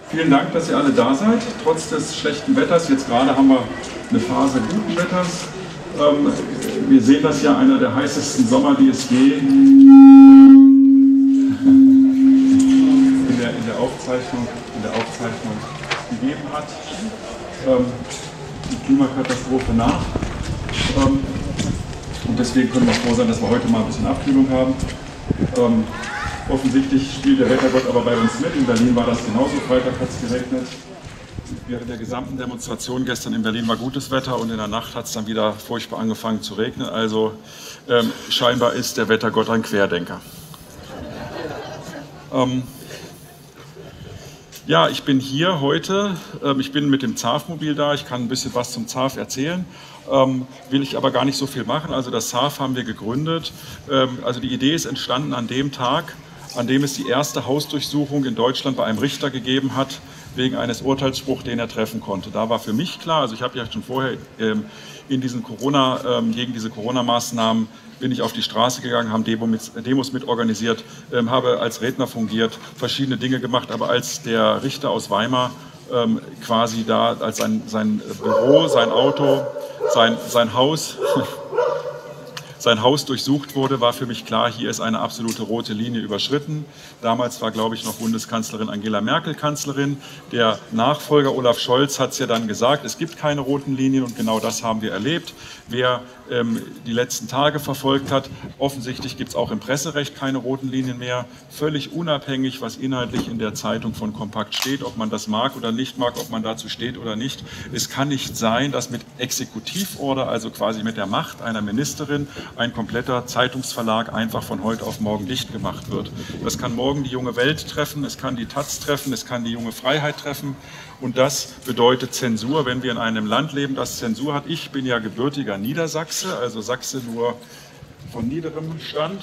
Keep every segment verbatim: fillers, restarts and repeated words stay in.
Vielen Dank, dass ihr alle da seid, trotz des schlechten Wetters. Jetzt gerade haben wir eine Phase guten Wetters. Ähm, wir sehen das ja, einer der heißesten Sommer, die es je in der, in der, Aufzeichnung, in der Aufzeichnung gegeben hat. Ähm, die Klimakatastrophe nach. Ähm, und deswegen können wir froh sein, dass wir heute mal ein bisschen Abkühlung haben. Ähm, offensichtlich spielt der Wettergott aber bei uns mit. In Berlin war das genauso. Freitag hat es geregnet. Während der gesamten Demonstration gestern in Berlin war gutes Wetter und in der Nacht hat es dann wieder furchtbar angefangen zu regnen. Also ähm, scheinbar ist der Wettergott ein Querdenker. Ähm, ja, ich bin hier heute. Ähm, ich bin mit dem ZAF-Mobil da. Ich kann ein bisschen was zum ZAF erzählen. Ähm, will ich aber gar nicht so viel machen. Also das ZAF haben wir gegründet. Ähm, also die Idee ist entstanden an dem Tag, an dem es die erste Hausdurchsuchung in Deutschland bei einem Richter gegeben hat, wegen eines Urteilsspruchs, den er treffen konnte. Da war für mich klar, also ich habe ja schon vorher ähm, in diesen Corona, ähm, gegen diese Corona-Maßnahmen bin ich auf die Straße gegangen, haben Demo mit, Demos mitorganisiert, ähm, habe als Redner fungiert, verschiedene Dinge gemacht, aber als der Richter aus Weimar ähm, quasi da, als sein, sein Büro, sein Auto, sein, sein Haus sein Haus durchsucht wurde, war für mich klar, hier ist eine absolute rote Linie überschritten. Damals war, glaube ich, noch Bundeskanzlerin Angela Merkel Kanzlerin. Der Nachfolger Olaf Scholz hat es ja dann gesagt, es gibt keine roten Linien und genau das haben wir erlebt. Wer ähm, die letzten Tage verfolgt hat, offensichtlich gibt es auch im Presserecht keine roten Linien mehr. Völlig unabhängig, was inhaltlich in der Zeitung von Kompakt steht, ob man das mag oder nicht mag, ob man dazu steht oder nicht. Es kann nicht sein, dass mit Exekutivorder, also quasi mit der Macht einer Ministerin, ein kompletter Zeitungsverlag einfach von heute auf morgen dicht gemacht wird. Das kann morgen die junge Welt treffen, es kann die Taz treffen, es kann die junge Freiheit treffen und das bedeutet Zensur, wenn wir in einem Land leben, das Zensur hat. Ich bin ja gebürtiger Niedersachse, also Sachse nur von niederem Stand.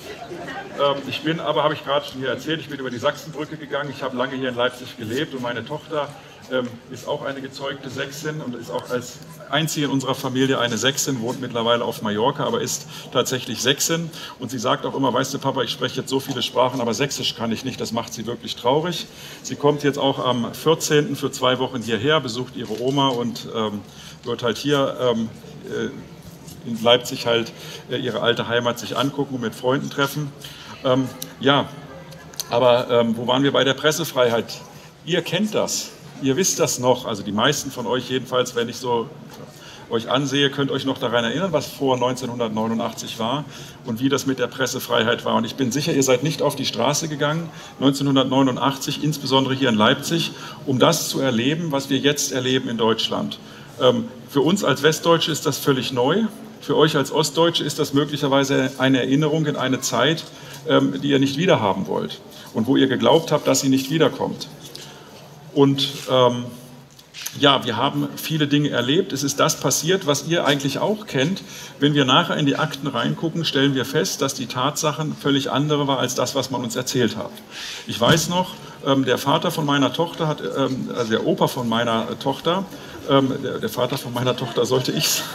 Ich bin aber, habe ich gerade schon hier erzählt, ich bin über die Sachsenbrücke gegangen, ich habe lange hier in Leipzig gelebt und meine Tochter ähm, ist auch eine gezeugte Sächsin und ist auch als einzige in unserer Familie eine Sächsin, wohnt mittlerweile auf Mallorca, aber ist tatsächlich Sächsin und sie sagt auch immer, weißt du Papa, ich spreche jetzt so viele Sprachen, aber Sächsisch kann ich nicht, das macht sie wirklich traurig. Sie kommt jetzt auch am vierzehnten für zwei Wochen hierher, besucht ihre Oma und ähm, wird halt hier ähm, äh, in Leipzig halt äh, ihre alte Heimat sich angucken und mit Freunden treffen. Ähm, ja, aber ähm, wo waren wir bei der Pressefreiheit? Ihr kennt das, ihr wisst das noch, also die meisten von euch jedenfalls, wenn ich so euch ansehe, könnt euch noch daran erinnern, was vor neunzehnhundertneunundachtzig war und wie das mit der Pressefreiheit war. Und ich bin sicher, ihr seid nicht auf die Straße gegangen, neunzehnhundertneunundachtzig, insbesondere hier in Leipzig, um das zu erleben, was wir jetzt erleben in Deutschland. Ähm, für uns als Westdeutsche ist das völlig neu. Für euch als Ostdeutsche ist das möglicherweise eine Erinnerung in eine Zeit, ähm, die ihr nicht wiederhaben wollt und wo ihr geglaubt habt, dass sie nicht wiederkommt. Und ähm, ja, wir haben viele Dinge erlebt. Es ist das passiert, was ihr eigentlich auch kennt. Wenn wir nachher in die Akten reingucken, stellen wir fest, dass die Tatsachen völlig andere waren als das, was man uns erzählt hat. Ich weiß noch, ähm, der Vater von meiner Tochter hat, ähm, also der Opa von meiner Tochter, ähm, der, der Vater von meiner Tochter sollte ich sagen.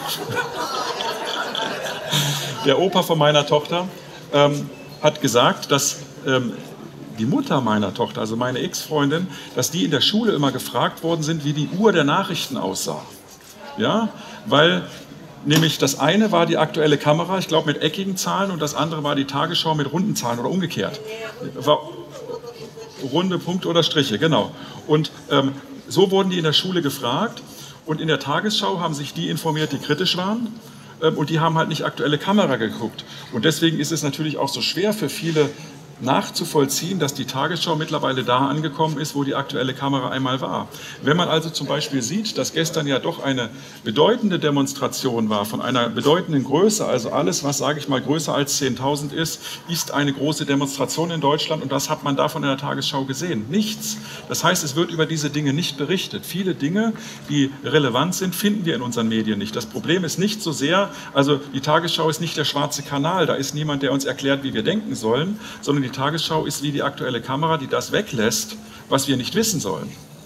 Der Opa von meiner Tochter ähm, hat gesagt, dass ähm, die Mutter meiner Tochter, also meine Ex-Freundin, dass die in der Schule immer gefragt worden sind, wie die Uhr der Nachrichten aussah. Ja, weil nämlich das eine war die aktuelle Kamera, ich glaube mit eckigen Zahlen, und das andere war die Tagesschau mit runden Zahlen oder umgekehrt. War runde Punkte oder Striche, genau. Und ähm, so wurden die in der Schule gefragt und in der Tagesschau haben sich die informiert, die kritisch waren. Und die haben halt nicht aktuelle Kamera geguckt. Und deswegen ist es natürlich auch so schwer für viele nachzuvollziehen, dass die Tagesschau mittlerweile da angekommen ist, wo die aktuelle Kamera einmal war. Wenn man also zum Beispiel sieht, dass gestern ja doch eine bedeutende Demonstration war, von einer bedeutenden Größe, also alles, was, sage ich mal, größer als zehntausend ist, ist eine große Demonstration in Deutschland und das hat man davon in der Tagesschau gesehen. Nichts. Das heißt, es wird über diese Dinge nicht berichtet. Viele Dinge, die relevant sind, finden wir in unseren Medien nicht. Das Problem ist nicht so sehr, also die Tagesschau ist nicht der schwarze Kanal, da ist niemand, der uns erklärt, wie wir denken sollen, sondern die Die Tagesschau ist wie die aktuelle Kamera, die das weglässt, was wir nicht wissen sollen.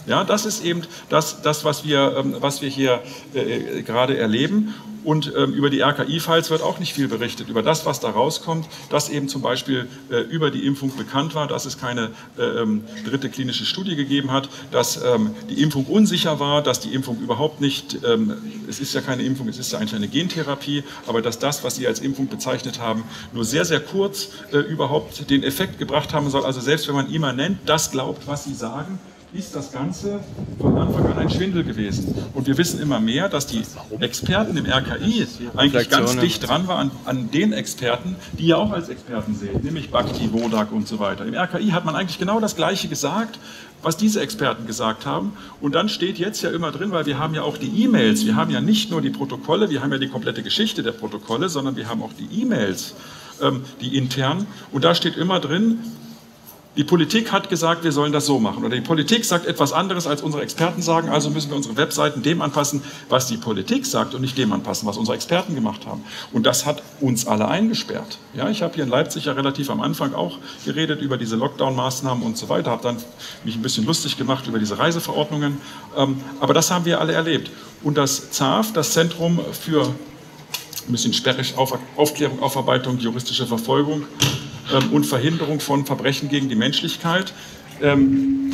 Ja, das ist eben das, das was, wir, ähm, was wir hier äh, gerade erleben. Und ähm, über die R K I-Files wird auch nicht viel berichtet, über das, was da rauskommt, dass eben zum Beispiel äh, über die Impfung bekannt war, dass es keine äh, ähm, dritte klinische Studie gegeben hat, dass ähm, die Impfung unsicher war, dass die Impfung überhaupt nicht, ähm, es ist ja keine Impfung, es ist ja eigentlich eine Gentherapie, aber dass das, was Sie als Impfung bezeichnet haben, nur sehr, sehr kurz äh, überhaupt den Effekt gebracht haben soll. Also selbst wenn man immanent das glaubt, was Sie sagen, ist das Ganze von Anfang an ein Schwindel gewesen. Und wir wissen immer mehr, dass die Experten im R K I eigentlich ganz dicht dran waren an, an den Experten, die ja auch als Experten sehen, nämlich Bhakti, Wodak und so weiter. Im R K I hat man eigentlich genau das Gleiche gesagt, was diese Experten gesagt haben. Und dann steht jetzt ja immer drin, weil wir haben ja auch die E-Mails, wir haben ja nicht nur die Protokolle, wir haben ja die komplette Geschichte der Protokolle, sondern wir haben auch die E-Mails, ähm, die internen. Und da steht immer drin, die Politik hat gesagt, wir sollen das so machen. Oder die Politik sagt etwas anderes, als unsere Experten sagen, also müssen wir unsere Webseiten dem anpassen, was die Politik sagt und nicht dem anpassen, was unsere Experten gemacht haben. Und das hat uns alle eingesperrt. Ja, ich habe hier in Leipzig ja relativ am Anfang auch geredet über diese Lockdown-Maßnahmen und so weiter, habe dann mich ein bisschen lustig gemacht über diese Reiseverordnungen. Aber das haben wir alle erlebt. Und das Z A F, das Zentrum für ein bisschen sperrig, Aufklärung, Aufarbeitung, juristische Verfolgung und Verhinderung von Verbrechen gegen die Menschlichkeit, ähm,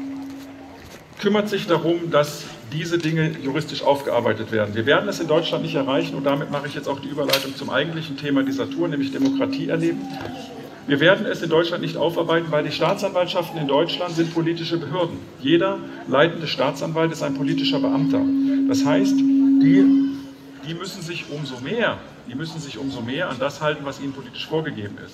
kümmert sich darum, dass diese Dinge juristisch aufgearbeitet werden. Wir werden es in Deutschland nicht erreichen und damit mache ich jetzt auch die Überleitung zum eigentlichen Thema dieser Tour, nämlich Demokratie erleben. Wir werden es in Deutschland nicht aufarbeiten, weil die Staatsanwaltschaften in Deutschland sind politische Behörden. Jeder leitende Staatsanwalt ist ein politischer Beamter. Das heißt, die, die müssen sich umso mehr, die müssen sich umso mehr an das halten, was ihnen politisch vorgegeben ist.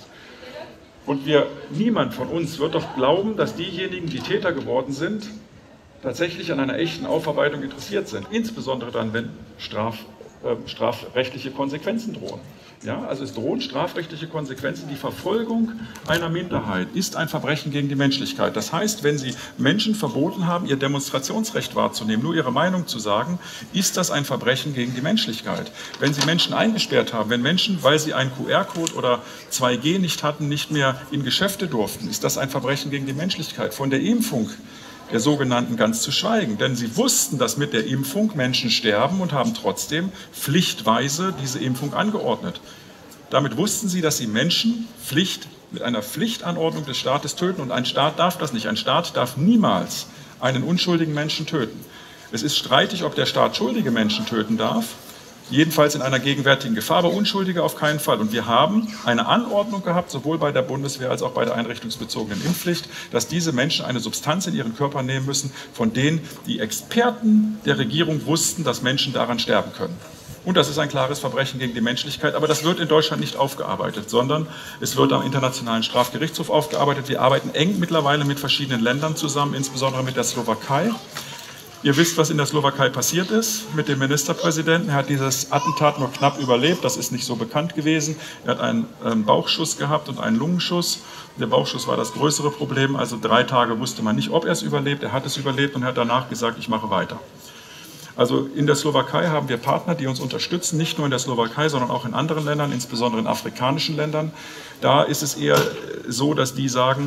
Und wir, niemand von uns wird doch glauben, dass diejenigen, die Täter geworden sind, tatsächlich an einer echten Aufarbeitung interessiert sind. Insbesondere dann, wenn Straf, äh, strafrechtliche Konsequenzen drohen. Ja, also es drohen strafrechtliche Konsequenzen. Die Verfolgung einer Minderheit ist ein Verbrechen gegen die Menschlichkeit. Das heißt, wenn Sie Menschen verboten haben, ihr Demonstrationsrecht wahrzunehmen, nur ihre Meinung zu sagen, ist das ein Verbrechen gegen die Menschlichkeit. Wenn Sie Menschen eingesperrt haben, wenn Menschen, weil sie einen Q R-Code oder zwei G nicht hatten, nicht mehr in Geschäfte durften, ist das ein Verbrechen gegen die Menschlichkeit. Von der Impfung der sogenannten ganz zu schweigen. Denn sie wussten, dass mit der Impfung Menschen sterben und haben trotzdem pflichtweise diese Impfung angeordnet. Damit wussten sie, dass sie Menschen Pflicht, mit einer Pflichtanordnung des Staates töten. Und ein Staat darf das nicht. Ein Staat darf niemals einen unschuldigen Menschen töten. Es ist streitig, ob der Staat schuldige Menschen töten darf. Jedenfalls in einer gegenwärtigen Gefahr, aber Unschuldige auf keinen Fall. Und wir haben eine Anordnung gehabt, sowohl bei der Bundeswehr als auch bei der einrichtungsbezogenen Impfpflicht, dass diese Menschen eine Substanz in ihren Körper nehmen müssen, von denen die Experten der Regierung wussten, dass Menschen daran sterben können. Und das ist ein klares Verbrechen gegen die Menschlichkeit, aber das wird in Deutschland nicht aufgearbeitet, sondern es wird am Internationalen Strafgerichtshof aufgearbeitet. Wir arbeiten eng mittlerweile mit verschiedenen Ländern zusammen, insbesondere mit der Slowakei. Ihr wisst, was in der Slowakei passiert ist mit dem Ministerpräsidenten. Er hat dieses Attentat nur knapp überlebt, das ist nicht so bekannt gewesen. Er hat einen ähm, Bauchschuss gehabt und einen Lungenschuss. Der Bauchschuss war das größere Problem, also drei Tage wusste man nicht, ob er es überlebt. Er hat es überlebt und hat danach gesagt, ich mache weiter. Also in der Slowakei haben wir Partner, die uns unterstützen, nicht nur in der Slowakei, sondern auch in anderen Ländern, insbesondere in afrikanischen Ländern. Da ist es eher so, dass die sagen,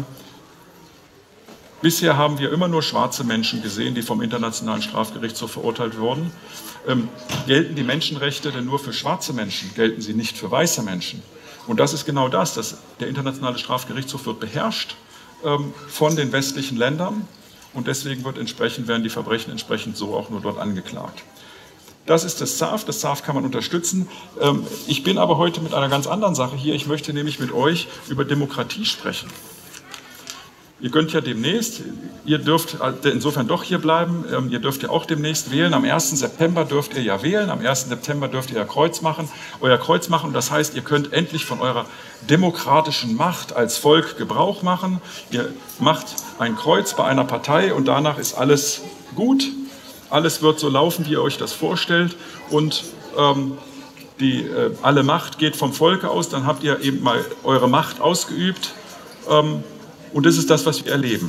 bisher haben wir immer nur schwarze Menschen gesehen, die vom Internationalen Strafgerichtshof verurteilt wurden. Ähm, gelten die Menschenrechte denn nur für schwarze Menschen? Gelten sie nicht für weiße Menschen? Und das ist genau das, dass der Internationale Strafgerichtshof wird beherrscht ähm, von den westlichen Ländern und deswegen wird entsprechend, werden die Verbrechen entsprechend so auch nur dort angeklagt. Das ist das Z A F, das Z A F kann man unterstützen. Ähm, ich bin aber heute mit einer ganz anderen Sache hier. Ich möchte nämlich mit euch über Demokratie sprechen. Ihr könnt ja demnächst, ihr dürft insofern doch hier bleiben, ihr dürft ja auch demnächst wählen. Am ersten September dürft ihr ja wählen, am ersten September dürft ihr ja Kreuz machen, euer Kreuz machen. Das heißt, ihr könnt endlich von eurer demokratischen Macht als Volk Gebrauch machen. Ihr macht ein Kreuz bei einer Partei und danach ist alles gut. Alles wird so laufen, wie ihr euch das vorstellt und ähm, die, äh, alle Macht geht vom Volke aus. Dann habt ihr eben mal eure Macht ausgeübt. Ähm, Und das ist das, was wir erleben.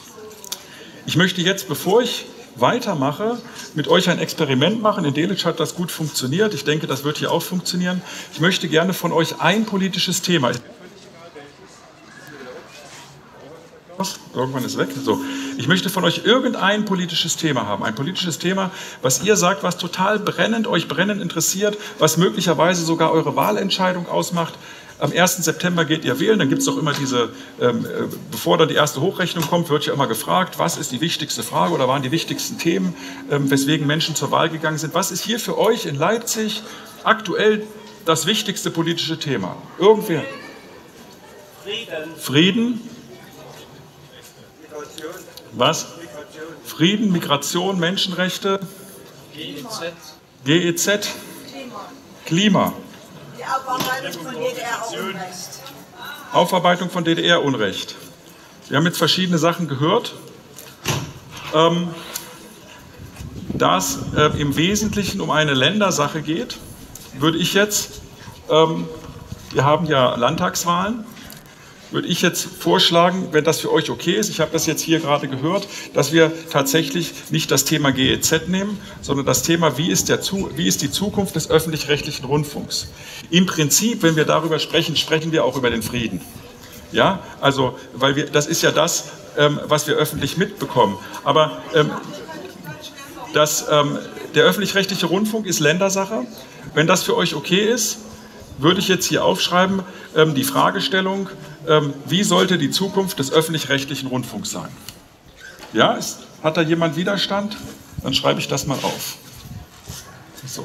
Ich möchte jetzt, bevor ich weitermache, mit euch ein Experiment machen. In Delitzsch hat das gut funktioniert. Ich denke, das wird hier auch funktionieren. Ich möchte gerne von euch ein politisches Thema. Irgendwann ist weg. So. Ich möchte von euch irgendein politisches Thema haben. Ein politisches Thema, was ihr sagt, was total brennend, euch brennend interessiert, was möglicherweise sogar eure Wahlentscheidung ausmacht. Am ersten September geht ihr wählen, dann gibt es doch immer diese, ähm, bevor dann die erste Hochrechnung kommt, wird ja immer gefragt, was ist die wichtigste Frage oder waren die wichtigsten Themen, ähm, weswegen Menschen zur Wahl gegangen sind. Was ist hier für euch in Leipzig aktuell das wichtigste politische Thema? Irgendwer? Frieden. Frieden? Migration. Was? Migration. Frieden, Migration, Menschenrechte? G E Z. G E Z? Klima. Klima. Die Aufarbeitung von D D R-Unrecht. Aufarbeitung von D D R-Unrecht. Wir haben jetzt verschiedene Sachen gehört. Ähm, da es äh, im Wesentlichen um eine Ländersache geht, würde ich jetzt, ähm, wir haben ja Landtagswahlen, würde ich jetzt vorschlagen, wenn das für euch okay ist, ich habe das jetzt hier gerade gehört, dass wir tatsächlich nicht das Thema G E Z nehmen, sondern das Thema, wie ist, der, wie ist die Zukunft des öffentlich-rechtlichen Rundfunks. Im Prinzip, wenn wir darüber sprechen, sprechen wir auch über den Frieden. Ja, also, weil wir, das ist ja das, ähm, was wir öffentlich mitbekommen. Aber ähm, das, ähm, der öffentlich-rechtliche Rundfunk ist Ländersache. Wenn das für euch okay ist, würde ich jetzt hier aufschreiben, ähm, die Fragestellung, ähm, wie sollte die Zukunft des öffentlich-rechtlichen Rundfunks sein? Ja, ist, hat da jemand Widerstand? Dann schreibe ich das mal auf. So.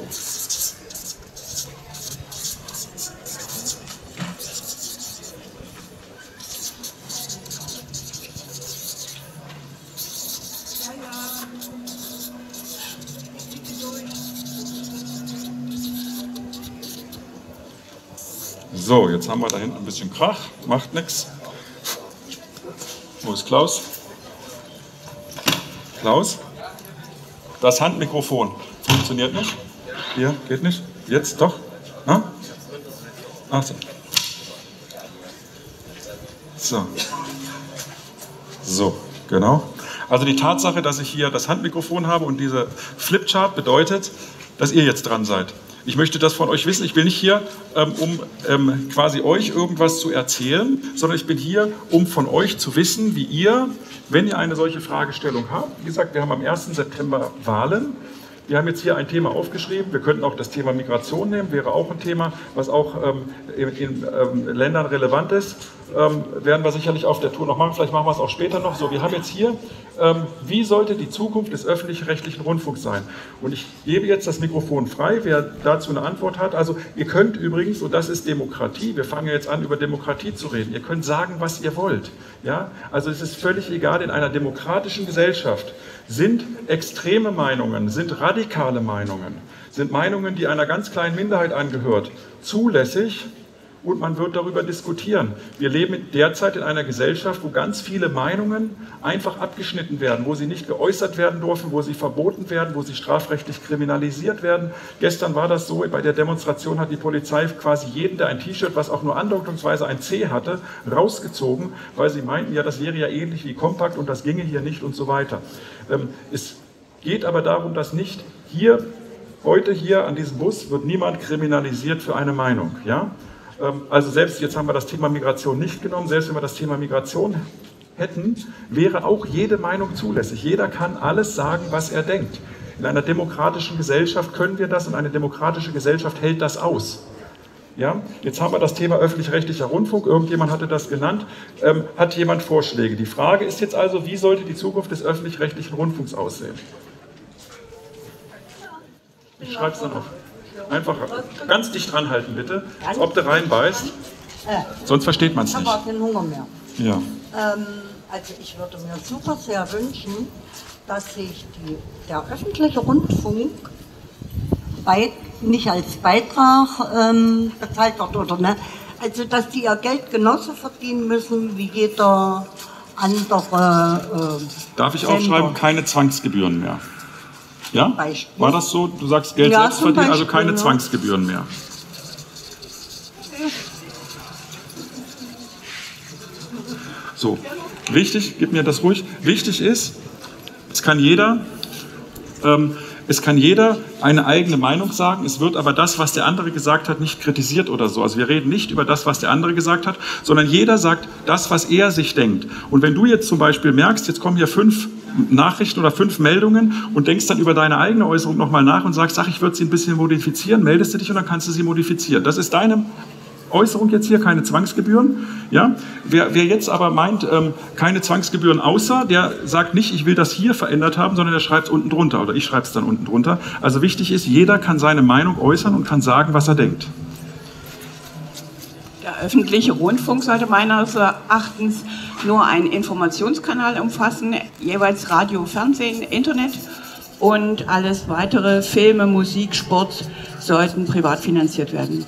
So, jetzt haben wir da hinten ein bisschen Krach, macht nichts. Wo ist Klaus? Klaus? Das Handmikrofon funktioniert nicht. Hier, geht nicht. Jetzt doch. Na? Ach so. So. So, genau. Also die Tatsache, dass ich hier das Handmikrofon habe und diese Flipchart bedeutet, dass ihr jetzt dran seid. Ich möchte das von euch wissen. Ich bin nicht hier, ähm, um ähm, quasi euch irgendwas zu erzählen, sondern ich bin hier, um von euch zu wissen, wie ihr, wenn ihr eine solche Fragestellung habt, wie gesagt, wir haben am ersten September Wahlen. Wir haben jetzt hier ein Thema aufgeschrieben. Wir könnten auch das Thema Migration nehmen, wäre auch ein Thema, was auch ähm, in, in ähm, Ländern relevant ist. Ähm, werden wir sicherlich auf der Tour noch machen. Vielleicht machen wir es auch später noch. So, wir haben jetzt hier, ähm, wie sollte die Zukunft des öffentlich-rechtlichen Rundfunks sein? Und ich gebe jetzt das Mikrofon frei, wer dazu eine Antwort hat. Also ihr könnt übrigens, und das ist Demokratie, wir fangen jetzt an, über Demokratie zu reden. Ihr könnt sagen, was ihr wollt. Ja? Also es ist völlig egal, in einer demokratischen Gesellschaft sind extreme Meinungen, sind radikale Meinungen, sind Meinungen, die einer ganz kleinen Minderheit angehört, zulässig. Und man wird darüber diskutieren. Wir leben derzeit in einer Gesellschaft, wo ganz viele Meinungen einfach abgeschnitten werden, wo sie nicht geäußert werden dürfen, wo sie verboten werden, wo sie strafrechtlich kriminalisiert werden. Gestern war das so, bei der Demonstration hat die Polizei quasi jeden, der ein T-Shirt, was auch nur andeutungsweise ein C hatte, rausgezogen, weil sie meinten, ja, das wäre ja ähnlich wie Kompakt und das ginge hier nicht und so weiter. Ähm, es geht aber darum, dass nicht hier, heute hier an diesem Bus, wird niemand kriminalisiert für eine Meinung. Ja? Also selbst, jetzt haben wir das Thema Migration nicht genommen, selbst wenn wir das Thema Migration hätten, wäre auch jede Meinung zulässig. Jeder kann alles sagen, was er denkt. In einer demokratischen Gesellschaft können wir das und eine demokratische Gesellschaft hält das aus. Ja? Jetzt haben wir das Thema öffentlich-rechtlicher Rundfunk, irgendjemand hatte das genannt, ähm, hat jemand Vorschläge. Die Frage ist jetzt also, wie sollte die Zukunft des öffentlich-rechtlichen Rundfunks aussehen? Ich schreibe es dann auf. Einfach ganz dicht dran halten, bitte, als ob du reinbeißt, sonst versteht man es nicht. Ich habe auch keinen Hunger mehr. Ja. Ähm, also ich würde mir super sehr wünschen, dass sich die, der öffentliche Rundfunk bei, nicht als Beitrag ähm, bezahlt wird, oder ne? Also dass die ihr Geld genauso verdienen müssen wie jeder andere äh, Darf ich aufschreiben, keine Zwangsgebühren mehr? Ja? Beispiel. War das so? Du sagst Geld Ja, selbst verdienen, Beispiel, also keine ja. Zwangsgebühren mehr. So, wichtig, gib mir das ruhig. Wichtig ist, es kann jeder, ähm, Es kann jeder eine eigene Meinung sagen, es wird aber das, was der andere gesagt hat, nicht kritisiert oder so. Also wir reden nicht über das, was der andere gesagt hat, sondern jeder sagt das, was er sich denkt. Und wenn du jetzt zum Beispiel merkst, jetzt kommen hier fünf Nachrichten oder fünf Meldungen und denkst dann über deine eigene Äußerung nochmal nach und sagst, ach, ich würde sie ein bisschen modifizieren, meldest du dich und dann kannst du sie modifizieren. Das ist deine Äußerung jetzt hier, keine Zwangsgebühren. Ja? Wer, wer jetzt aber meint, ähm, keine Zwangsgebühren außer, der sagt nicht, ich will das hier verändert haben, sondern der schreibt es unten drunter oder ich schreibe es dann unten drunter. Also wichtig ist, jeder kann seine Meinung äußern und kann sagen, was er denkt. Der öffentliche Rundfunk sollte meines Erachtens nur einen Informationskanal umfassen, jeweils Radio, Fernsehen, Internet und alles weitere, Filme, Musik, Sport, sollten privat finanziert werden.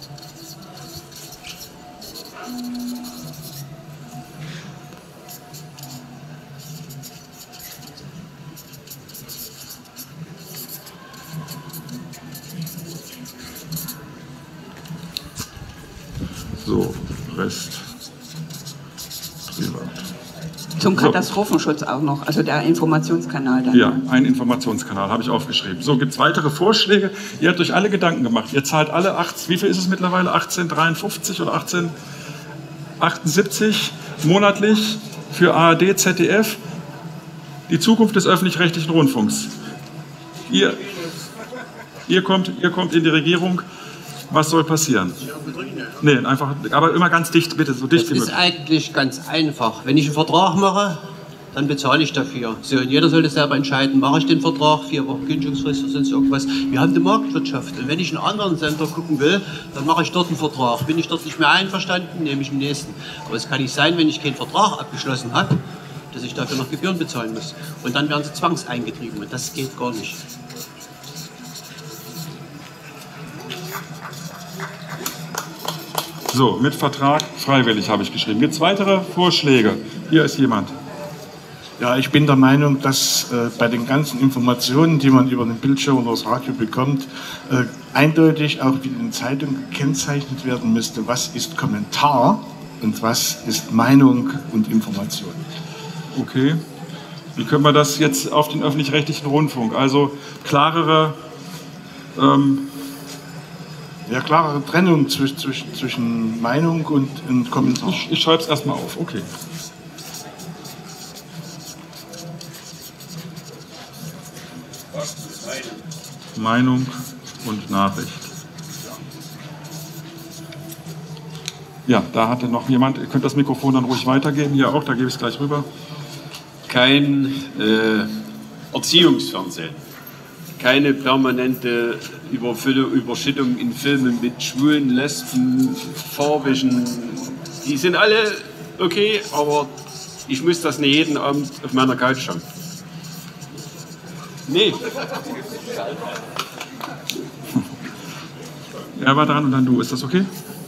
So, Rest. Privat. Zum Katastrophenschutz auch noch, also der Informationskanal dann. Ja, ein Informationskanal, habe ich aufgeschrieben. So, gibt es weitere Vorschläge? Ihr habt euch alle Gedanken gemacht. Ihr zahlt alle achtzehn, wie viel ist es mittlerweile? achtzehn dreiundfünfzig oder achtzehn achtundsiebzig monatlich für A R D, Z D F. Die Zukunft des öffentlich-rechtlichen Rundfunks. Ihr, ihr, kommt, ihr kommt in die Regierung. Was soll passieren? Nee, einfach, aber immer ganz dicht, bitte, so dicht wie möglich. Das ist eigentlich ganz einfach. Wenn ich einen Vertrag mache, dann bezahle ich dafür. So, und jeder sollte selber entscheiden, mache ich den Vertrag, vier Wochen Kündigungsfrist oder sonst irgendwas. Wir haben die Marktwirtschaft. Und wenn ich einen anderen Sender gucken will, dann mache ich dort einen Vertrag. Bin ich dort nicht mehr einverstanden, nehme ich den nächsten. Aber es kann nicht sein, wenn ich keinen Vertrag abgeschlossen habe, dass ich dafür noch Gebühren bezahlen muss. Und dann werden sie zwangseingetrieben. Und das geht gar nicht. So, mit Vertrag freiwillig habe ich geschrieben. Gibt es weitere Vorschläge? Hier ist jemand. Ja, ich bin der Meinung, dass äh, bei den ganzen Informationen, die man über den Bildschirm oder das Radio bekommt, äh, eindeutig auch wie in den Zeitungen gekennzeichnet werden müsste, was ist Kommentar und was ist Meinung und Information. Okay. Wie können wir das jetzt auf den öffentlich-rechtlichen Rundfunk? Also klarere... Ähm, Ja, klare Trennung zwischen, zwischen, zwischen Meinung und, und Kommentar. Ich, ich schreibe es erstmal auf, okay. Meinung und Nachricht. Ja, da hatte noch jemand, ihr könnt das Mikrofon dann ruhig weitergeben, hier auch, da gebe ich es gleich rüber. Kein äh, Erziehungsfernsehen. Keine permanente Überfüllung, Überschüttung in Filmen mit Schwulen, Lesben, Farbigen. Die sind alle okay, aber ich muss das nicht jeden Abend auf meiner Couch schauen. Nee. Er war dran und dann du. Ist das okay?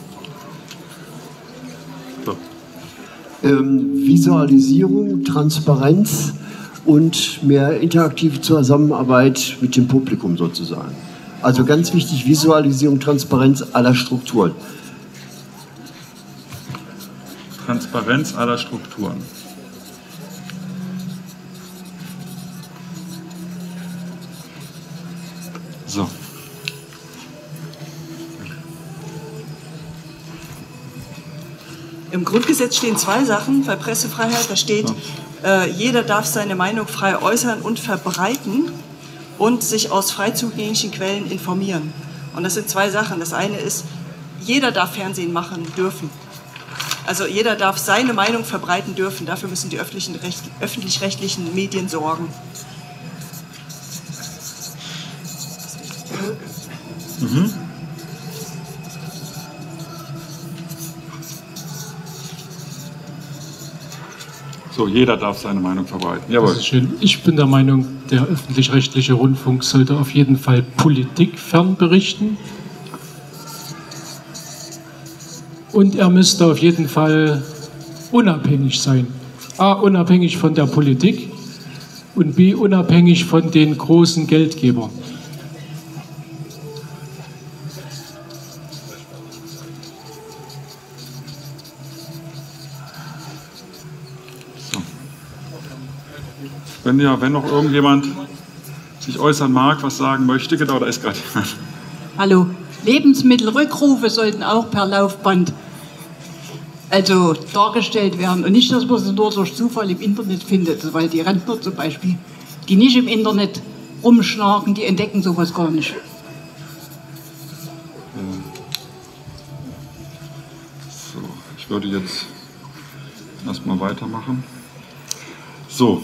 So. Ähm, Visualisierung, Transparenz und mehr interaktive Zusammenarbeit mit dem Publikum sozusagen. Also ganz wichtig, Visualisierung, Transparenz aller Strukturen. Transparenz aller Strukturen. So. Im Grundgesetz stehen zwei Sachen bei Pressefreiheit. Da steht, äh, jeder darf seine Meinung frei äußern und verbreiten und sich aus frei zugänglichen Quellen informieren. Und das sind zwei Sachen. Das eine ist, jeder darf Fernsehen machen dürfen. Also jeder darf seine Meinung verbreiten dürfen. Dafür müssen die öffentlichen Recht, öffentlich-rechtlichen Medien sorgen. Mhm. So, jeder darf seine Meinung verbreiten. Jawohl. Das ist schön. Ich bin der Meinung, der öffentlich-rechtliche Rundfunk sollte auf jeden Fall politikfern berichten. Und er müsste auf jeden Fall unabhängig sein. A, unabhängig von der Politik und B, unabhängig von den großen Geldgebern. Wenn, ja, wenn noch irgendjemand sich äußern mag, was sagen möchte. Genau, da ist gerade jemand. Hallo. Lebensmittelrückrufe sollten auch per Laufband also dargestellt werden und nicht, dass man sie nur durch Zufall im Internet findet, weil die Rentner zum Beispiel, die nicht im Internet rumschnaken, die entdecken sowas gar nicht. So, ich würde jetzt erstmal weitermachen. So,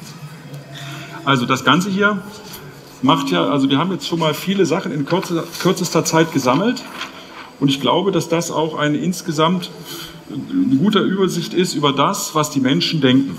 also das Ganze hier macht ja, also wir haben jetzt schon mal viele Sachen in kürzester, kürzester Zeit gesammelt und ich glaube, dass das auch eine insgesamt eine gute Übersicht ist über das, was die Menschen denken.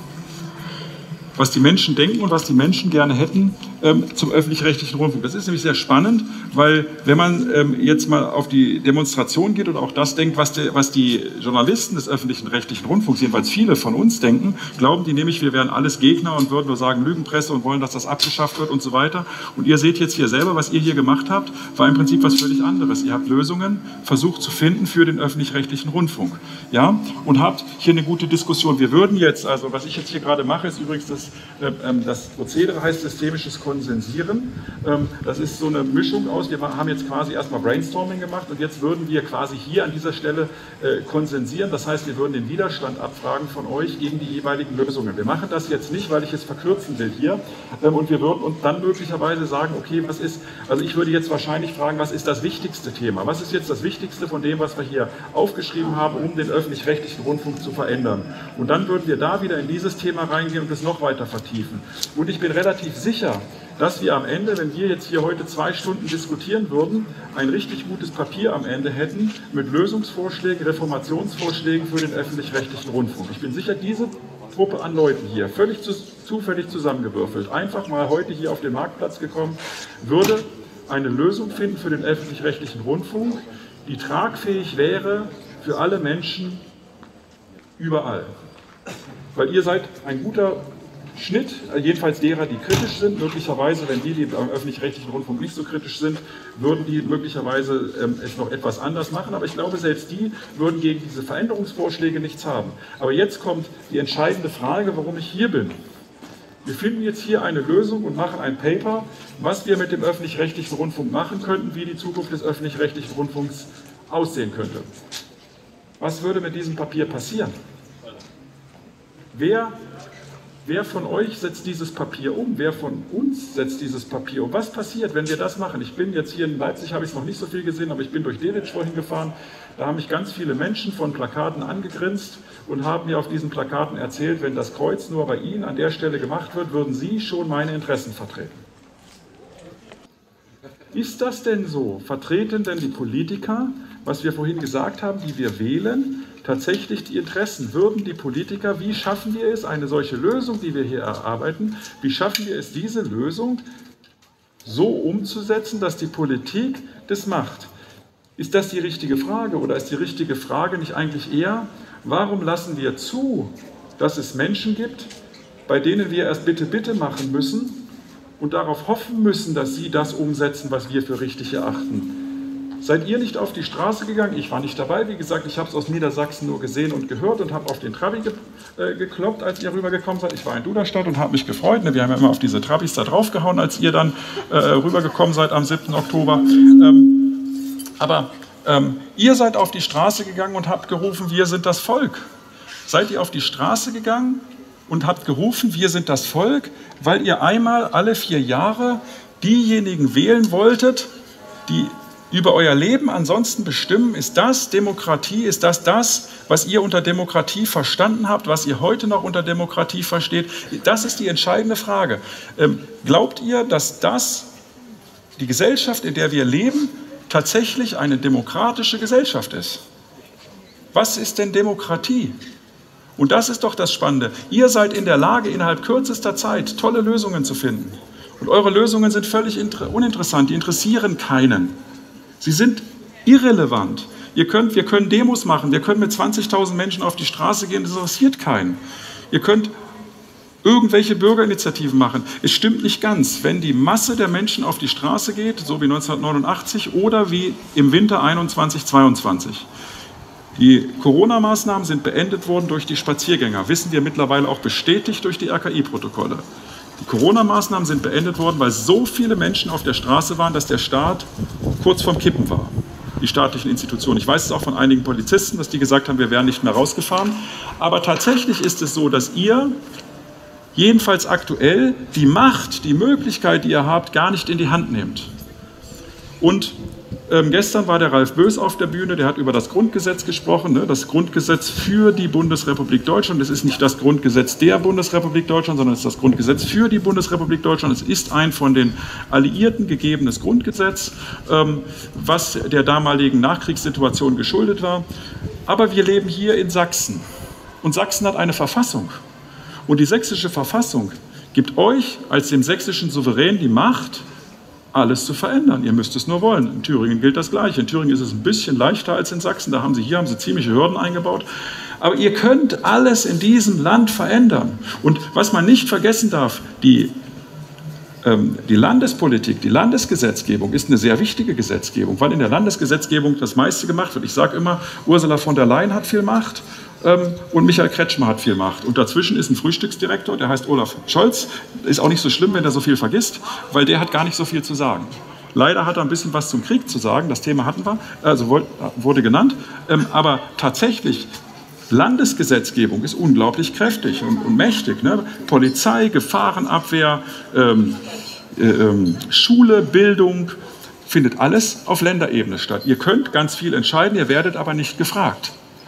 Was die Menschen denken und was die Menschen gerne hätten ähm, zum öffentlich-rechtlichen Rundfunk. Das ist nämlich sehr spannend, weil wenn man ähm, jetzt mal auf die Demonstration geht und auch das denkt, was, de, was die Journalisten des öffentlichen rechtlichen Rundfunks, jedenfalls viele von uns denken, glauben die nämlich, wir wären alles Gegner und würden nur sagen Lügenpresse und wollen, dass das abgeschafft wird und so weiter. Und ihr seht jetzt hier selber, was ihr hier gemacht habt, war im Prinzip was völlig anderes. Ihr habt Lösungen versucht zu finden für den öffentlich-rechtlichen Rundfunk. Ja? Und habt hier eine gute Diskussion. Wir würden jetzt, also was ich jetzt hier gerade mache, ist übrigens das Das Prozedere heißt systemisches Konsensieren. Das ist so eine Mischung aus, wir haben jetzt quasi erstmal Brainstorming gemacht und jetzt würden wir quasi hier an dieser Stelle konsensieren. Das heißt, wir würden den Widerstand abfragen von euch gegen die jeweiligen Lösungen. Wir machen das jetzt nicht, weil ich es verkürzen will hier. Und wir würden uns dann möglicherweise sagen, okay, was ist, also ich würde jetzt wahrscheinlich fragen, was ist das wichtigste Thema? Was ist jetzt das Wichtigste von dem, was wir hier aufgeschrieben haben, um den öffentlich-rechtlichen Rundfunk zu verändern? Und dann würden wir da wieder in dieses Thema reingehen und es noch weiter vertiefen. Und ich bin relativ sicher, dass wir am Ende, wenn wir jetzt hier heute zwei Stunden diskutieren würden, ein richtig gutes Papier am Ende hätten mit Lösungsvorschlägen, Reformationsvorschlägen für den öffentlich-rechtlichen Rundfunk. Ich bin sicher, diese Gruppe an Leuten hier, völlig zu, zufällig zusammengewürfelt, einfach mal heute hier auf den Marktplatz gekommen, würde eine Lösung finden für den öffentlich-rechtlichen Rundfunk, die tragfähig wäre für alle Menschen überall. Weil ihr seid ein guter Schnitt, jedenfalls derer, die kritisch sind. Möglicherweise, wenn die, die beim öffentlich-rechtlichen Rundfunk nicht so kritisch sind, würden die möglicherweise ähm, es noch etwas anders machen. Aber ich glaube, selbst die würden gegen diese Veränderungsvorschläge nichts haben. Aber jetzt kommt die entscheidende Frage, warum ich hier bin. Wir finden jetzt hier eine Lösung und machen ein Paper, was wir mit dem öffentlich-rechtlichen Rundfunk machen könnten, wie die Zukunft des öffentlich-rechtlichen Rundfunks aussehen könnte. Was würde mit diesem Papier passieren? Wer Wer von euch setzt dieses Papier um? Wer von uns setzt dieses Papier um? Was passiert, wenn wir das machen? Ich bin jetzt hier in Leipzig, habe ich es noch nicht so viel gesehen, aber ich bin durch Delitzsch vorhin gefahren. Da haben mich ganz viele Menschen von Plakaten angegrinst und haben mir auf diesen Plakaten erzählt, wenn das Kreuz nur bei Ihnen an der Stelle gemacht wird, würden Sie schon meine Interessen vertreten. Ist das denn so? Vertreten denn die Politiker, was wir vorhin gesagt haben, die wir wählen, tatsächlich die Interessen? Würden die Politiker, wie schaffen wir es, eine solche Lösung, die wir hier erarbeiten, wie schaffen wir es, diese Lösung so umzusetzen, dass die Politik das macht? Ist das die richtige Frage oder ist die richtige Frage nicht eigentlich eher, warum lassen wir zu, dass es Menschen gibt, bei denen wir erst bitte, bitte machen müssen und darauf hoffen müssen, dass sie das umsetzen, was wir für richtig erachten? Seid ihr nicht auf die Straße gegangen? Ich war nicht dabei, wie gesagt, ich habe es aus Niedersachsen nur gesehen und gehört und habe auf den Trabi ge äh, gekloppt, als ihr rübergekommen seid. Ich war in Duderstadt und habe mich gefreut. Ne? Wir haben ja immer auf diese Trabis da draufgehauen, als ihr dann äh, rübergekommen seid am siebten Oktober. Ähm, aber ähm, ihr seid auf die Straße gegangen und habt gerufen, wir sind das Volk. Seid ihr auf die Straße gegangen und habt gerufen, wir sind das Volk, weil ihr einmal alle vier Jahre diejenigen wählen wolltet, die über euer Leben ansonsten bestimmen? Ist das Demokratie? Ist das das, was ihr unter Demokratie verstanden habt, was ihr heute noch unter Demokratie versteht? Das ist die entscheidende Frage. Ähm, glaubt ihr, dass das, die Gesellschaft, in der wir leben, tatsächlich eine demokratische Gesellschaft ist? Was ist denn Demokratie? Und das ist doch das Spannende. Ihr seid in der Lage, innerhalb kürzester Zeit tolle Lösungen zu finden. Und eure Lösungen sind völlig uninteressant, die interessieren keinen. Sie sind irrelevant. Ihr könnt, wir können Demos machen, wir können mit zwanzigtausend Menschen auf die Straße gehen, das interessiert keinen. Ihr könnt irgendwelche Bürgerinitiativen machen. Es stimmt nicht ganz, wenn die Masse der Menschen auf die Straße geht, so wie neunzehnhundertneunundachtzig oder wie im Winter einundzwanzig zweiundzwanzig. Die Corona-Maßnahmen sind beendet worden durch die Spaziergänger, wissen wir mittlerweile auch bestätigt durch die R K I-Protokolle. Die Corona-Maßnahmen sind beendet worden, weil so viele Menschen auf der Straße waren, dass der Staat kurz vorm Kippen war. Die staatlichen Institutionen. Ich weiß es auch von einigen Polizisten, dass die gesagt haben, wir wären nicht mehr rausgefahren. Aber tatsächlich ist es so, dass ihr jedenfalls aktuell die Macht, die Möglichkeit, die ihr habt, gar nicht in die Hand nehmt. Und ähm, gestern war der Ralf Bös auf der Bühne, der hat über das Grundgesetz gesprochen, ne? Das Grundgesetz für die Bundesrepublik Deutschland. Es ist nicht das Grundgesetz der Bundesrepublik Deutschland, sondern es ist das Grundgesetz für die Bundesrepublik Deutschland. Es ist ein von den Alliierten gegebenes Grundgesetz, ähm, was der damaligen Nachkriegssituation geschuldet war. Aber wir leben hier in Sachsen und Sachsen hat eine Verfassung. Und die sächsische Verfassung gibt euch als dem sächsischen Souverän die Macht, alles zu verändern. Ihr müsst es nur wollen. In Thüringen gilt das Gleiche. In Thüringen ist es ein bisschen leichter als in Sachsen. Da haben sie, hier haben sie ziemliche Hürden eingebaut. Aber ihr könnt alles in diesem Land verändern. Und was man nicht vergessen darf, die, ähm, die Landespolitik, die Landesgesetzgebung ist eine sehr wichtige Gesetzgebung, weil in der Landesgesetzgebung das meiste gemacht wird. Ich sage immer, Ursula von der Leyen hat viel Macht. Und Michael Kretschmer hat viel Macht. Und dazwischen ist ein Frühstücksdirektor, der heißt Olaf Scholz. Ist auch nicht so schlimm, wenn er so viel vergisst, weil der hat gar nicht so viel zu sagen. Leider hat er ein bisschen was zum Krieg zu sagen, das Thema hatten wir, also wurde genannt. Aber tatsächlich, Landesgesetzgebung ist unglaublich kräftig und, und mächtig. Ne? Polizei, Gefahrenabwehr, ähm, ähm, Schule, Bildung, findet alles auf Länderebene statt. Ihr könnt ganz viel entscheiden, ihr werdet aber nicht gefragt.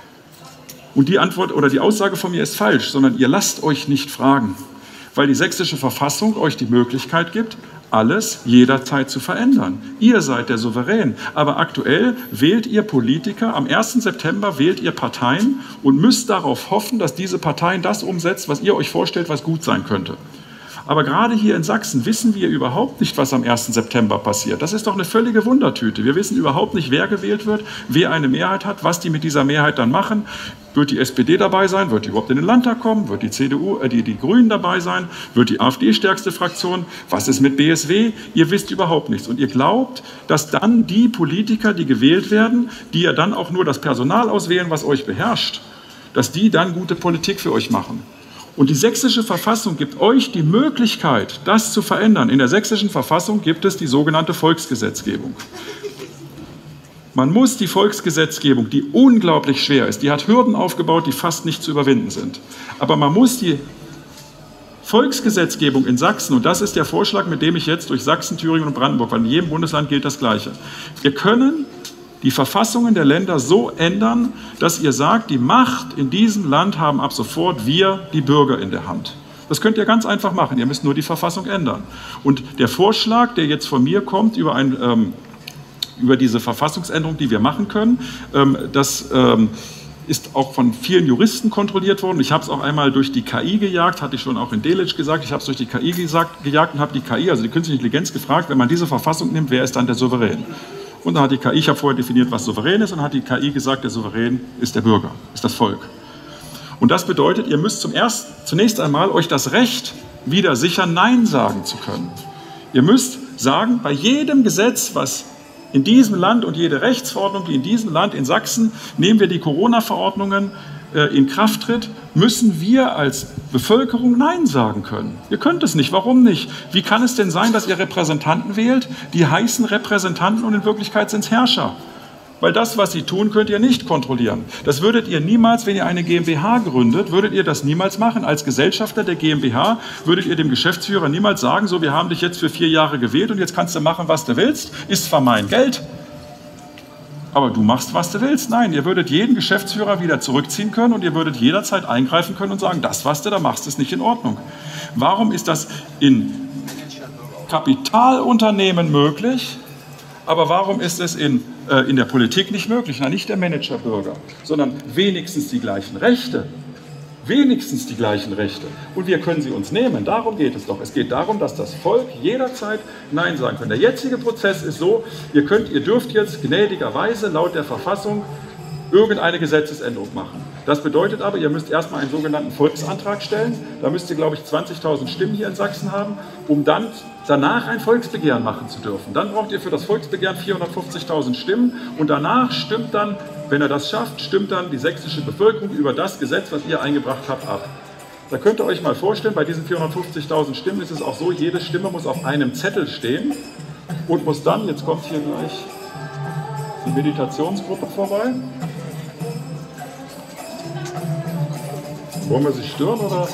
Und die Antwort oder die Aussage von mir ist falsch, sondern ihr lasst euch nicht fragen, weil die sächsische Verfassung euch die Möglichkeit gibt, alles jederzeit zu verändern. Ihr seid der Souverän, aber aktuell wählt ihr Politiker, am ersten September wählt ihr Parteien und müsst darauf hoffen, dass diese Parteien das umsetzt, was ihr euch vorstellt, was gut sein könnte. Aber gerade hier in Sachsen wissen wir überhaupt nicht, was am ersten September passiert. Das ist doch eine völlige Wundertüte. Wir wissen überhaupt nicht, wer gewählt wird, wer eine Mehrheit hat, was die mit dieser Mehrheit dann machen. Wird die S P D dabei sein? Wird die überhaupt in den Landtag kommen? Wird die C D U, äh, die, die Grünen dabei sein? Wird die AfD stärkste Fraktion? Was ist mit B S W? Ihr wisst überhaupt nichts. Und ihr glaubt, dass dann die Politiker, die gewählt werden, die ja dann auch nur das Personal auswählen, was euch beherrscht, dass die dann gute Politik für euch machen. Und die sächsische Verfassung gibt euch die Möglichkeit, das zu verändern. In der sächsischen Verfassung gibt es die sogenannte Volksgesetzgebung. Man muss die Volksgesetzgebung, die unglaublich schwer ist, die hat Hürden aufgebaut, die fast nicht zu überwinden sind. Aber man muss die Volksgesetzgebung in Sachsen, und das ist der Vorschlag, mit dem ich jetzt durch Sachsen, Thüringen und Brandenburg, weil in jedem Bundesland gilt das Gleiche. Wir können die Verfassungen der Länder so ändern, dass ihr sagt, die Macht in diesem Land haben ab sofort wir, die Bürger, in der Hand. Das könnt ihr ganz einfach machen, ihr müsst nur die Verfassung ändern. Und der Vorschlag, der jetzt von mir kommt, über, ein, ähm, über diese Verfassungsänderung, die wir machen können, ähm, das ähm, ist auch von vielen Juristen kontrolliert worden. Ich habe es auch einmal durch die K I gejagt, hatte ich schon auch in Delitzsch gesagt, ich habe es durch die K I gesagt, gejagt und habe die K I, also die künstliche Intelligenz, gefragt, wenn man diese Verfassung nimmt, wer ist dann der Souverän? Und dann hat die K I, ich habe vorher definiert, was souverän ist, und hat die K I gesagt, der Souverän ist der Bürger, ist das Volk. Und das bedeutet, ihr müsst zum ersten, zunächst einmal euch das Recht wieder sichern, Nein sagen zu können. Ihr müsst sagen, bei jedem Gesetz, was in diesem Land und jede Rechtsverordnung, die in diesem Land, in Sachsen, nehmen wir die Corona-Verordnungen äh, in Kraft tritt, müssen wir als Bevölkerung Nein sagen können. Ihr könnt es nicht. Warum nicht? Wie kann es denn sein, dass ihr Repräsentanten wählt, die heißen Repräsentanten und in Wirklichkeit sind es Herrscher? Weil das, was sie tun, könnt ihr nicht kontrollieren. Das würdet ihr niemals, wenn ihr eine GmbH gründet, würdet ihr das niemals machen. Als Gesellschafter der GmbH würdet ihr dem Geschäftsführer niemals sagen, so, wir haben dich jetzt für vier Jahre gewählt und jetzt kannst du machen, was du willst. Ist zwar mein Geld, aber du machst, was du willst. Nein, ihr würdet jeden Geschäftsführer wieder zurückziehen können und ihr würdet jederzeit eingreifen können und sagen, das, was du da machst, ist nicht in Ordnung. Warum ist das in Kapitalunternehmen möglich, aber warum ist es in, äh, in der Politik nicht möglich? Na, nicht der Managerbürger, sondern wenigstens die gleichen Rechte. Wenigstens die gleichen Rechte. Und wir können sie uns nehmen. Darum geht es doch. Es geht darum, dass das Volk jederzeit Nein sagen kann. Der jetzige Prozess ist so, ihr könnt, ihr dürft jetzt gnädigerweise laut der Verfassung irgendeine Gesetzesänderung machen. Das bedeutet aber, ihr müsst erstmal einen sogenannten Volksantrag stellen. Da müsst ihr, glaube ich, zwanzigtausend Stimmen hier in Sachsen haben, um dann danach ein Volksbegehren machen zu dürfen. Dann braucht ihr für das Volksbegehren vierhundertfünfzigtausend Stimmen und danach stimmt dann, wenn er das schafft, stimmt dann die sächsische Bevölkerung über das Gesetz, was ihr eingebracht habt, ab. Da könnt ihr euch mal vorstellen, bei diesen vierhundertfünfzigtausend Stimmen ist es auch so, jede Stimme muss auf einem Zettel stehen und muss dann, jetzt kommt hier gleich die Meditationsgruppe vorbei. Wollen wir sie stören oder?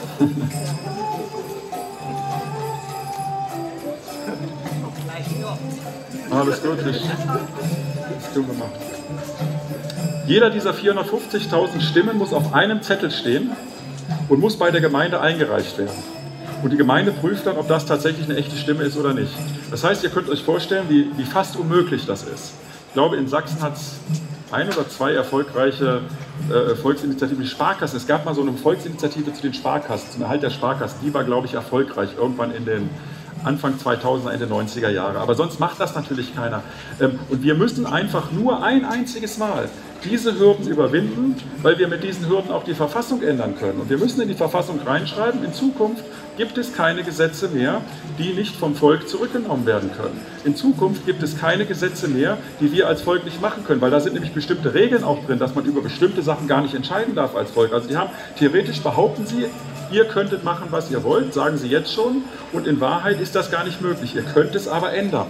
Alles gut, ich, ist dumm gemacht. Jeder dieser vierhundertfünfzigtausend Stimmen muss auf einem Zettel stehen und muss bei der Gemeinde eingereicht werden. Und die Gemeinde prüft dann, ob das tatsächlich eine echte Stimme ist oder nicht. Das heißt, ihr könnt euch vorstellen, wie, wie fast unmöglich das ist. Ich glaube, in Sachsen hat es ein oder zwei erfolgreiche äh, Volksinitiativen, die Sparkassen. Es gab mal so eine Volksinitiative zu den Sparkassen, zum Erhalt der Sparkassen. Die war, glaube ich, erfolgreich irgendwann in den Anfang zweitausender, Ende neunziger Jahre. Aber sonst macht das natürlich keiner. Ähm, und wir müssen einfach nur ein einziges Mal diese Hürden überwinden, weil wir mit diesen Hürden auch die Verfassung ändern können. Und wir müssen in die Verfassung reinschreiben, in Zukunft gibt es keine Gesetze mehr, die nicht vom Volk zurückgenommen werden können. In Zukunft gibt es keine Gesetze mehr, die wir als Volk nicht machen können, weil da sind nämlich bestimmte Regeln auch drin, dass man über bestimmte Sachen gar nicht entscheiden darf als Volk. Also die haben, theoretisch behaupten sie, ihr könntet machen, was ihr wollt, sagen sie jetzt schon, und in Wahrheit ist das gar nicht möglich. Ihr könnt es aber ändern.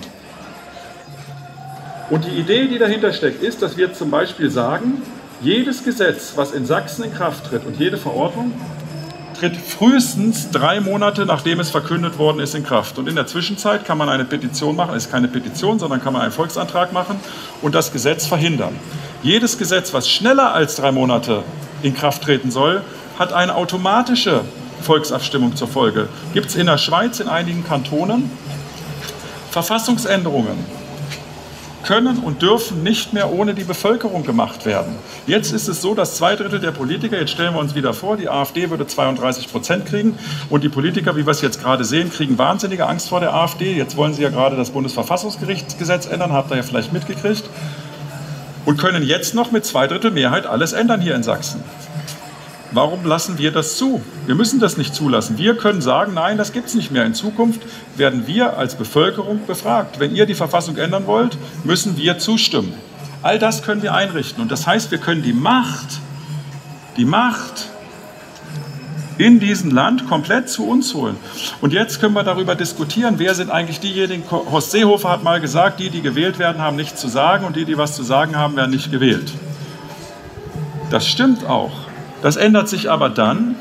Und die Idee, die dahinter steckt, ist, dass wir zum Beispiel sagen, jedes Gesetz, was in Sachsen in Kraft tritt und jede Verordnung, tritt frühestens drei Monate, nachdem es verkündet worden ist, in Kraft. Und in der Zwischenzeit kann man eine Petition machen, es ist keine Petition, sondern kann man einen Volksantrag machen und das Gesetz verhindern. Jedes Gesetz, was schneller als drei Monate in Kraft treten soll, hat eine automatische Volksabstimmung zur Folge. Gibt es in der Schweiz in einigen Kantonen. Verfassungsänderungen können und dürfen nicht mehr ohne die Bevölkerung gemacht werden. Jetzt ist es so, dass zwei Drittel der Politiker, jetzt stellen wir uns wieder vor, die AfD würde zweiunddreißig Prozent kriegen und die Politiker, wie wir es jetzt gerade sehen, kriegen wahnsinnige Angst vor der AfD. Jetzt wollen sie ja gerade das Bundesverfassungsgerichtsgesetz ändern, habt ihr ja vielleicht mitgekriegt, und können jetzt noch mit zwei Drittel Mehrheit alles ändern hier in Sachsen. Warum lassen wir das zu? Wir müssen das nicht zulassen. Wir können sagen, nein, das gibt es nicht mehr. In Zukunft werden wir als Bevölkerung befragt. Wenn ihr die Verfassung ändern wollt, müssen wir zustimmen. All das können wir einrichten. Und das heißt, wir können die Macht, die Macht in diesem Land komplett zu uns holen. Und jetzt können wir darüber diskutieren, wer sind eigentlich diejenigen, Horst Seehofer hat mal gesagt, die, die gewählt werden, haben nichts zu sagen und die, die was zu sagen haben, werden nicht gewählt. Das stimmt auch. Das ändert sich aber dann,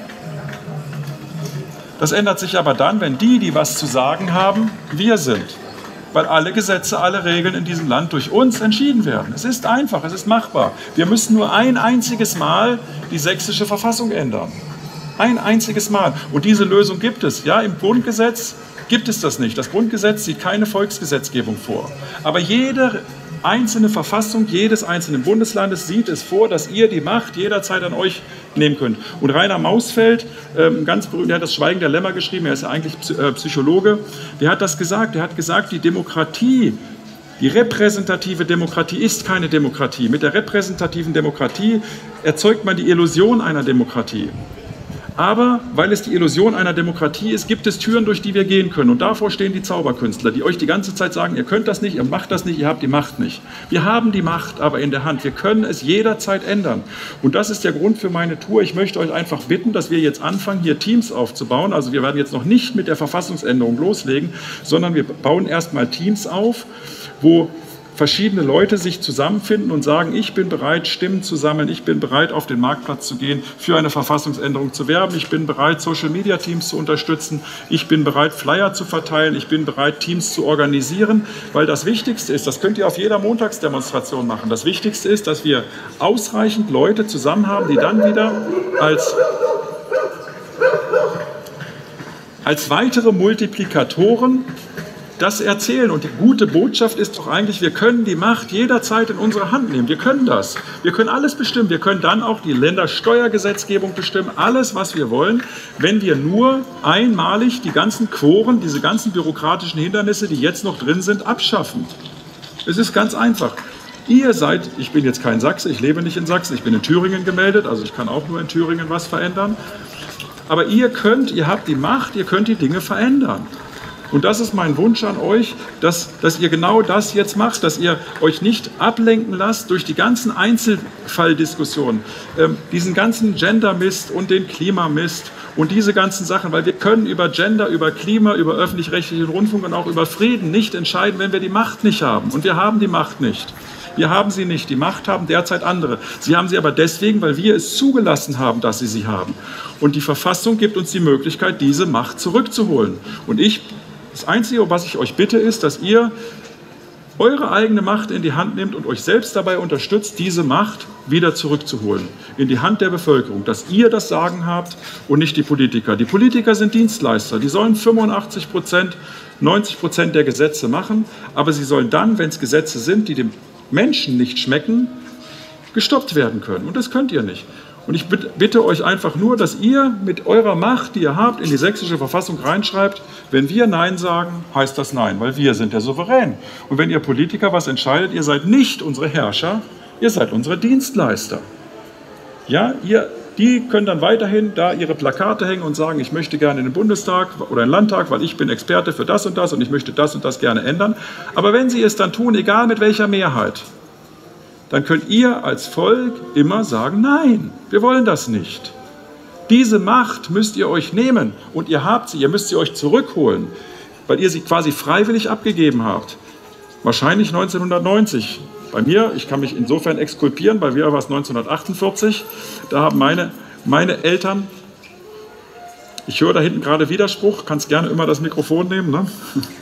das ändert sich aber dann, wenn die, die was zu sagen haben, wir sind. Weil alle Gesetze, alle Regeln in diesem Land durch uns entschieden werden. Es ist einfach, es ist machbar. Wir müssen nur ein einziges Mal die sächsische Verfassung ändern. Ein einziges Mal. Und diese Lösung gibt es. Ja, im Grundgesetz gibt es das nicht. Das Grundgesetz sieht keine Volksgesetzgebung vor. Aber jede einzelne Verfassung jedes einzelnen Bundeslandes sieht es vor, dass ihr die Macht jederzeit an euch nehmen könnt. Und Rainer Mausfeld, ähm, ganz berühmt, der hat das Schweigen der Lämmer geschrieben, er ist ja eigentlich Psychologe, der hat das gesagt, der hat gesagt, die Demokratie, die repräsentative Demokratie ist keine Demokratie. Mit der repräsentativen Demokratie erzeugt man die Illusion einer Demokratie. Aber weil es die Illusion einer Demokratie ist, gibt es Türen, durch die wir gehen können. Und davor stehen die Zauberkünstler, die euch die ganze Zeit sagen, ihr könnt das nicht, ihr macht das nicht, ihr habt die Macht nicht. Wir haben die Macht aber in der Hand. Wir können es jederzeit ändern. Und das ist der Grund für meine Tour. Ich möchte euch einfach bitten, dass wir jetzt anfangen, hier Teams aufzubauen. Also wir werden jetzt noch nicht mit der Verfassungsänderung loslegen, sondern wir bauen erstmal Teams auf, wo verschiedene Leute sich zusammenfinden und sagen, ich bin bereit, Stimmen zu sammeln, ich bin bereit, auf den Marktplatz zu gehen, für eine Verfassungsänderung zu werben, ich bin bereit, Social-Media-Teams zu unterstützen, ich bin bereit, Flyer zu verteilen, ich bin bereit, Teams zu organisieren, weil das Wichtigste ist, das könnt ihr auf jeder Montagsdemonstration machen, das Wichtigste ist, dass wir ausreichend Leute zusammen haben, die dann wieder als, als weitere Multiplikatoren das erzählen. Und die gute Botschaft ist doch eigentlich, wir können die Macht jederzeit in unsere Hand nehmen. Wir können das. Wir können alles bestimmen. Wir können dann auch die Ländersteuergesetzgebung bestimmen. Alles, was wir wollen, wenn wir nur einmalig die ganzen Quoren, diese ganzen bürokratischen Hindernisse, die jetzt noch drin sind, abschaffen. Es ist ganz einfach. Ihr seid, ich bin jetzt kein Sachse, ich lebe nicht in Sachsen, ich bin in Thüringen gemeldet, also ich kann auch nur in Thüringen was verändern. Aber ihr könnt, ihr habt die Macht, ihr könnt die Dinge verändern. Und das ist mein Wunsch an euch, dass, dass ihr genau das jetzt macht, dass ihr euch nicht ablenken lasst durch die ganzen Einzelfalldiskussionen, ähm, diesen ganzen Gender-Mist und den Klimamist und diese ganzen Sachen, weil wir können über Gender, über Klima, über öffentlich-rechtlichen Rundfunk und auch über Frieden nicht entscheiden, wenn wir die Macht nicht haben. Und wir haben die Macht nicht. Wir haben sie nicht. Die Macht haben derzeit andere. Sie haben sie aber deswegen, weil wir es zugelassen haben, dass sie sie haben. Und die Verfassung gibt uns die Möglichkeit, diese Macht zurückzuholen. Und ich Das Einzige, was ich euch bitte, ist, dass ihr eure eigene Macht in die Hand nehmt und euch selbst dabei unterstützt, diese Macht wieder zurückzuholen, in die Hand der Bevölkerung, dass ihr das Sagen habt und nicht die Politiker. Die Politiker sind Dienstleister, die sollen fünfundachtzig Prozent, neunzig Prozent der Gesetze machen, aber sie sollen dann, wenn es Gesetze sind, die dem Menschen nicht schmecken, gestoppt werden können. Und das könnt ihr nicht. Und ich bitte euch einfach nur, dass ihr mit eurer Macht, die ihr habt, in die sächsische Verfassung reinschreibt, wenn wir Nein sagen, heißt das Nein, weil wir sind der Souverän. Und wenn ihr Politiker was entscheidet, ihr seid nicht unsere Herrscher, ihr seid unsere Dienstleister. Ja, ihr, die können dann weiterhin da ihre Plakate hängen und sagen, ich möchte gerne in den Bundestag oder in den Landtag, weil ich bin Experte für das und das und ich möchte das und das gerne ändern. Aber wenn sie es dann tun, egal mit welcher Mehrheit, dann könnt ihr als Volk immer sagen, nein, wir wollen das nicht. Diese Macht müsst ihr euch nehmen und ihr habt sie, ihr müsst sie euch zurückholen, weil ihr sie quasi freiwillig abgegeben habt. Wahrscheinlich neunzehnhundertneunzig. Bei mir, ich kann mich insofern exkulpieren, bei mir war es neunzehnhundertachtundvierzig, da haben meine, meine Eltern, ich höre da hinten gerade Widerspruch, kannst gerne immer das Mikrofon nehmen, ne?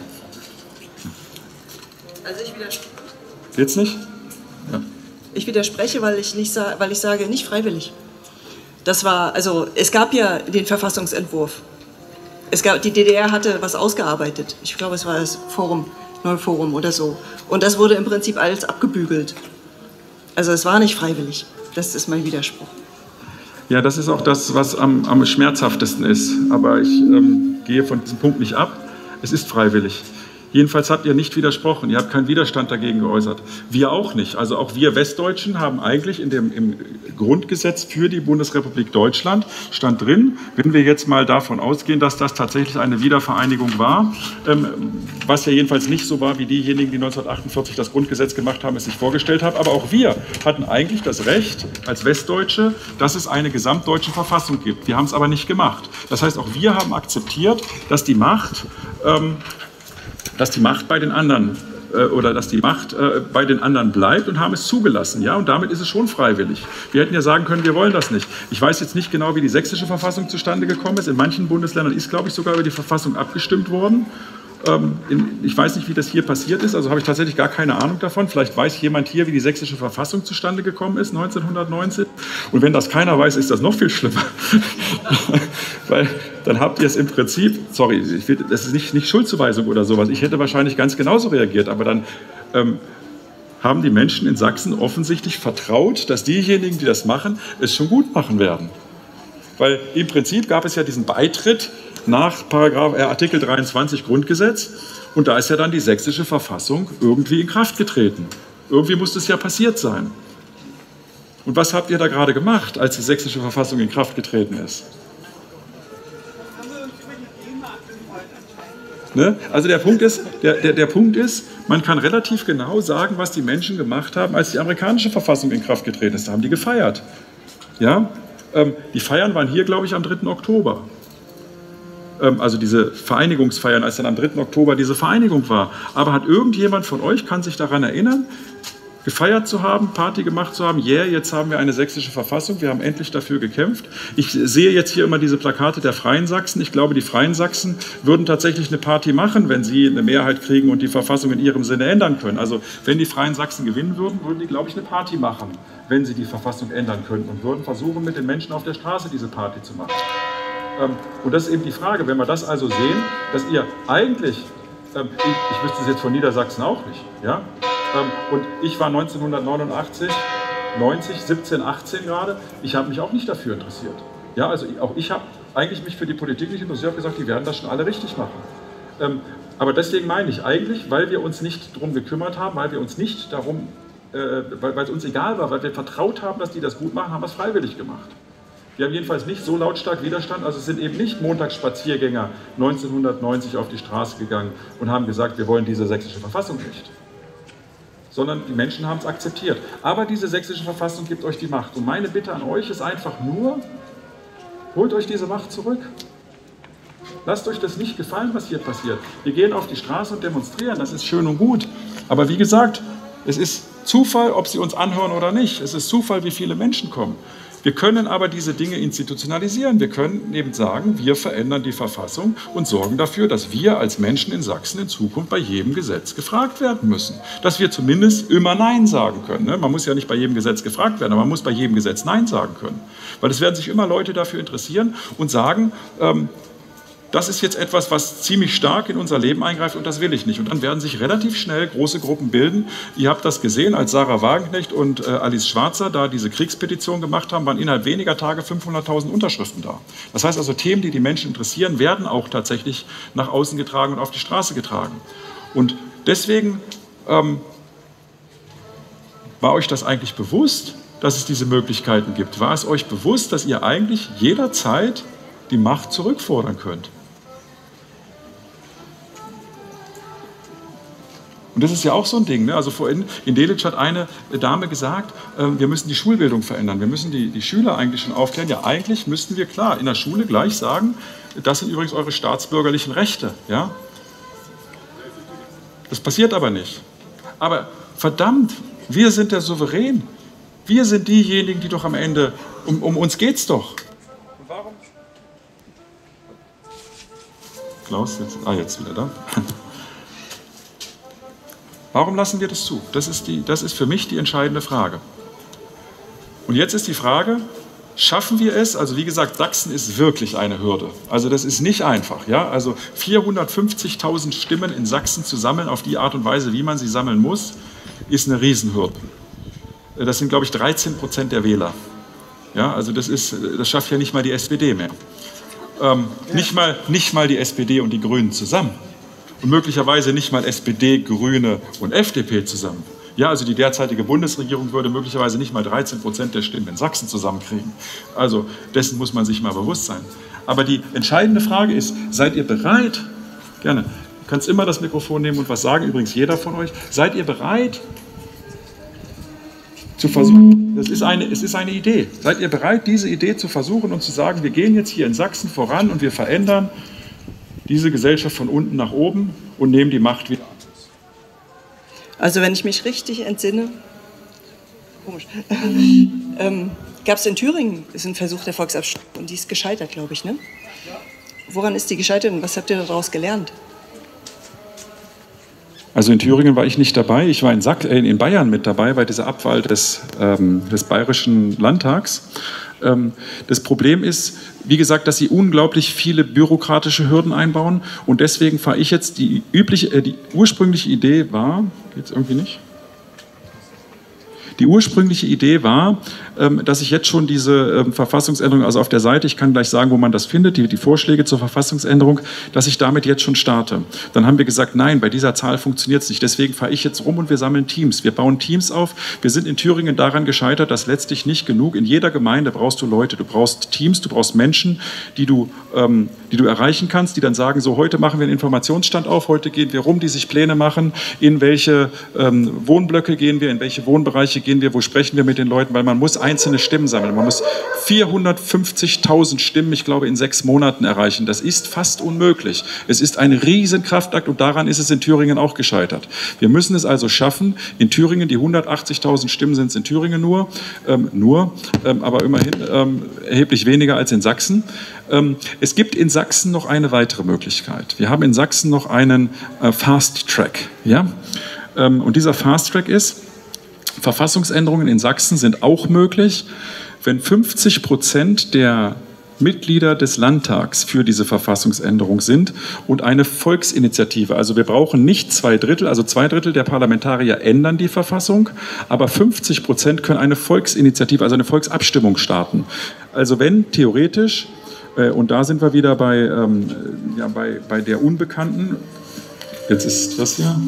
Also ich widerspreche. Jetzt nicht? Ja. Ich widerspreche, weil ich, nicht, weil ich sage, nicht freiwillig. Das war, also es gab ja den Verfassungsentwurf. Es gab, die D D R hatte was ausgearbeitet. Ich glaube, es war das Forum, Neuforum oder so. Und das wurde im Prinzip alles abgebügelt. Also es war nicht freiwillig. Das ist mein Widerspruch. Ja, das ist auch das, was am, am schmerzhaftesten ist. Aber ich ähm, gehe von diesem Punkt nicht ab. Es ist freiwillig. Jedenfalls habt ihr nicht widersprochen, ihr habt keinen Widerstand dagegen geäußert. Wir auch nicht. Also auch wir Westdeutschen haben eigentlich in dem, im Grundgesetz für die Bundesrepublik Deutschland stand drin, wenn wir jetzt mal davon ausgehen, dass das tatsächlich eine Wiedervereinigung war, ähm, was ja jedenfalls nicht so war, wie diejenigen, die neunzehnhundertachtundvierzig das Grundgesetz gemacht haben, es sich vorgestellt haben. Aber auch wir hatten eigentlich das Recht als Westdeutsche, dass es eine gesamtdeutsche Verfassung gibt. Wir haben es aber nicht gemacht. Das heißt, auch wir haben akzeptiert, dass die Macht... Ähm, dass die Macht bei den anderen äh, oder dass die Macht äh, bei den anderen bleibt und haben es zugelassen. Ja? Und damit ist es schon freiwillig. Wir hätten ja sagen können, wir wollen das nicht. Ich weiß jetzt nicht genau, wie die sächsische Verfassung zustande gekommen ist. In manchen Bundesländern ist, glaube ich, sogar über die Verfassung abgestimmt worden. Ähm, in, ich weiß nicht, wie das hier passiert ist, also habe ich tatsächlich gar keine Ahnung davon. Vielleicht weiß jemand hier, wie die sächsische Verfassung zustande gekommen ist, neunzehnhundertneunzehn. Und wenn das keiner weiß, ist das noch viel schlimmer. Weil dann habt ihr es im Prinzip, sorry, ich will, das ist nicht, nicht Schuldzuweisung oder sowas, ich hätte wahrscheinlich ganz genauso reagiert, aber dann ähm, haben die Menschen in Sachsen offensichtlich vertraut, dass diejenigen, die das machen, es schon gut machen werden. Weil im Prinzip gab es ja diesen Beitritt nach Paragraph, äh, Artikel dreiundzwanzig Grundgesetz und da ist ja dann die sächsische Verfassung irgendwie in Kraft getreten. Irgendwie muss das ja passiert sein. Und was habt ihr da gerade gemacht, als die sächsische Verfassung in Kraft getreten ist? Ne? Also der Punkt ist, der, der, der Punkt ist, man kann relativ genau sagen, was die Menschen gemacht haben, als die amerikanische Verfassung in Kraft getreten ist. Da haben die gefeiert. Ja? Ähm, die Feiern waren hier, glaube ich, am dritten Oktober. Ähm, also diese Vereinigungsfeiern, als dann am dritten Oktober diese Vereinigung war. Aber hat irgendjemand von euch, kann sich daran erinnern, gefeiert zu haben, Party gemacht zu haben, yeah, jetzt haben wir eine sächsische Verfassung, wir haben endlich dafür gekämpft. Ich sehe jetzt hier immer diese Plakate der Freien Sachsen. Ich glaube, die Freien Sachsen würden tatsächlich eine Party machen, wenn sie eine Mehrheit kriegen und die Verfassung in ihrem Sinne ändern können. Also wenn die Freien Sachsen gewinnen würden, würden die, glaube ich, eine Party machen, wenn sie die Verfassung ändern könnten und würden versuchen, mit den Menschen auf der Straße diese Party zu machen. Und das ist eben die Frage, wenn wir das also sehen, dass ihr eigentlich, ich, ich wüsste es jetzt von Niedersachsen auch nicht, ja? Und ich war neunzehnhundertneunundachtzig, neunzig, siebzehn, achtzehn gerade, ich habe mich auch nicht dafür interessiert. Ja, also auch ich habe eigentlich mich für die Politik nicht interessiert, habe gesagt, die werden das schon alle richtig machen. Aber deswegen meine ich eigentlich, weil wir uns nicht darum gekümmert haben, weil wir uns nicht darum, weil, weil es uns egal war, weil wir vertraut haben, dass die das gut machen, haben wir es freiwillig gemacht. Die haben jedenfalls nicht so lautstark Widerstand, also es sind eben nicht Montagsspaziergänger neunzehnhundertneunzig auf die Straße gegangen und haben gesagt, wir wollen diese sächsische Verfassung nicht. Sondern die Menschen haben es akzeptiert. Aber diese sächsische Verfassung gibt euch die Macht. Und meine Bitte an euch ist einfach nur, holt euch diese Macht zurück. Lasst euch das nicht gefallen, was hier passiert. Wir gehen auf die Straße und demonstrieren, das ist schön und gut. Aber wie gesagt, es ist Zufall, ob sie uns anhören oder nicht. Es ist Zufall, wie viele Menschen kommen. Wir können aber diese Dinge institutionalisieren. Wir können eben sagen, wir verändern die Verfassung und sorgen dafür, dass wir als Menschen in Sachsen in Zukunft bei jedem Gesetz gefragt werden müssen. Dass wir zumindest immer Nein sagen können. Man muss ja nicht bei jedem Gesetz gefragt werden, aber man muss bei jedem Gesetz Nein sagen können. Weil es werden sich immer Leute dafür interessieren und sagen, ähm, das ist jetzt etwas, was ziemlich stark in unser Leben eingreift und das will ich nicht. Und dann werden sich relativ schnell große Gruppen bilden. Ihr habt das gesehen, als Sarah Wagenknecht und äh, Alice Schwarzer da diese Kriegspetition gemacht haben, waren innerhalb weniger Tage fünfhunderttausend Unterschriften da. Das heißt also, Themen, die die Menschen interessieren, werden auch tatsächlich nach außen getragen und auf die Straße getragen. Und deswegen ähm, war euch das eigentlich bewusst, dass es diese Möglichkeiten gibt? War es euch bewusst, dass ihr eigentlich jederzeit die Macht zurückfordern könnt? Und das ist ja auch so ein Ding. Ne? Also vorhin in Delitzsch hat eine Dame gesagt, äh, wir müssen die Schulbildung verändern. Wir müssen die, die Schüler eigentlich schon aufklären. Ja, eigentlich müssten wir klar in der Schule gleich sagen, das sind übrigens eure staatsbürgerlichen Rechte. Ja? Das passiert aber nicht. Aber verdammt, wir sind der Souverän. Wir sind diejenigen, die doch am Ende, um, um uns geht's doch. Und warum? Klaus, jetzt, ah, jetzt wieder da. Warum lassen wir das zu? Das ist, die, das ist für mich die entscheidende Frage. Und jetzt ist die Frage, schaffen wir es? Also wie gesagt, Sachsen ist wirklich eine Hürde. Also das ist nicht einfach. Ja? Also vierhundertfünfzigtausend Stimmen in Sachsen zu sammeln, auf die Art und Weise, wie man sie sammeln muss, ist eine Riesenhürde. Das sind, glaube ich, dreizehn Prozent der Wähler. Ja, also das, ist, das schafft ja nicht mal die S P D mehr. Ähm, nicht mal, nicht mal die S P D und die Grünen zusammen. Und möglicherweise nicht mal S P D, Grüne und F D P zusammen. Ja, also die derzeitige Bundesregierung würde möglicherweise nicht mal dreizehn Prozent der Stimmen in Sachsen zusammenkriegen. Also dessen muss man sich mal bewusst sein. Aber die entscheidende Frage ist, seid ihr bereit, gerne, du kannst immer das Mikrofon nehmen und was sagen, übrigens jeder von euch, seid ihr bereit zu versuchen, das ist eine, es ist eine Idee, seid ihr bereit, diese Idee zu versuchen und zu sagen, wir gehen jetzt hier in Sachsen voran und wir verändern diese Gesellschaft von unten nach oben und nehmen die Macht wieder an. Also wenn ich mich richtig entsinne, komisch, ähm, gab es in Thüringen ist ein Versuch der Volksabstimmung und die ist gescheitert, glaube ich, ne? Woran ist die gescheitert und was habt ihr daraus gelernt? Also in Thüringen war ich nicht dabei, ich war in, Sack, äh, in Bayern mit dabei bei dieser Abwahl des, ähm, des Bayerischen Landtags. Ähm, das Problem ist, wie gesagt, dass sie unglaublich viele bürokratische Hürden einbauen und deswegen fahre ich jetzt, die, übliche, äh, die ursprüngliche Idee war, geht's irgendwie nicht? Die ursprüngliche Idee war, dass ich jetzt schon diese Verfassungsänderung, also auf der Seite, ich kann gleich sagen, wo man das findet, die, die Vorschläge zur Verfassungsänderung, dass ich damit jetzt schon starte. Dann haben wir gesagt, nein, bei dieser Zahl funktioniert es nicht. Deswegen fahre ich jetzt rum und wir sammeln Teams. Wir bauen Teams auf. Wir sind in Thüringen daran gescheitert, dass letztlich nicht genug, in jeder Gemeinde brauchst du Leute, du brauchst Teams, du brauchst Menschen, die du, ähm, die du erreichen kannst, die dann sagen, so heute machen wir einen Informationsstand auf, heute gehen wir rum, die sich Pläne machen, in welche ähm, Wohnblöcke gehen wir, in welche Wohnbereiche gehen wir, wo sprechen wir mit den Leuten, weil man muss einzelne Stimmen sammeln. Man muss vierhundertfünfzigtausend Stimmen, ich glaube, in sechs Monaten erreichen. Das ist fast unmöglich. Es ist ein Riesenkraftakt und daran ist es in Thüringen auch gescheitert. Wir müssen es also schaffen, in Thüringen, die hundertachtzigtausend Stimmen sind es in Thüringen nur, ähm, nur, ähm, aber immerhin ähm, erheblich weniger als in Sachsen. Ähm, es gibt in Sachsen noch eine weitere Möglichkeit. Wir haben in Sachsen noch einen äh, Fast Track. Ja? Ähm, und dieser Fast Track ist, Verfassungsänderungen in Sachsen sind auch möglich, wenn fünfzig Prozent der Mitglieder des Landtags für diese Verfassungsänderung sind und eine Volksinitiative. Also wir brauchen nicht zwei Drittel, also zwei Drittel der Parlamentarier ändern die Verfassung, aber fünfzig Prozent können eine Volksinitiative, also eine Volksabstimmung starten. Also wenn theoretisch, äh, und da sind wir wieder bei, ähm, ja, bei, bei der Unbekannten, jetzt ist das ja...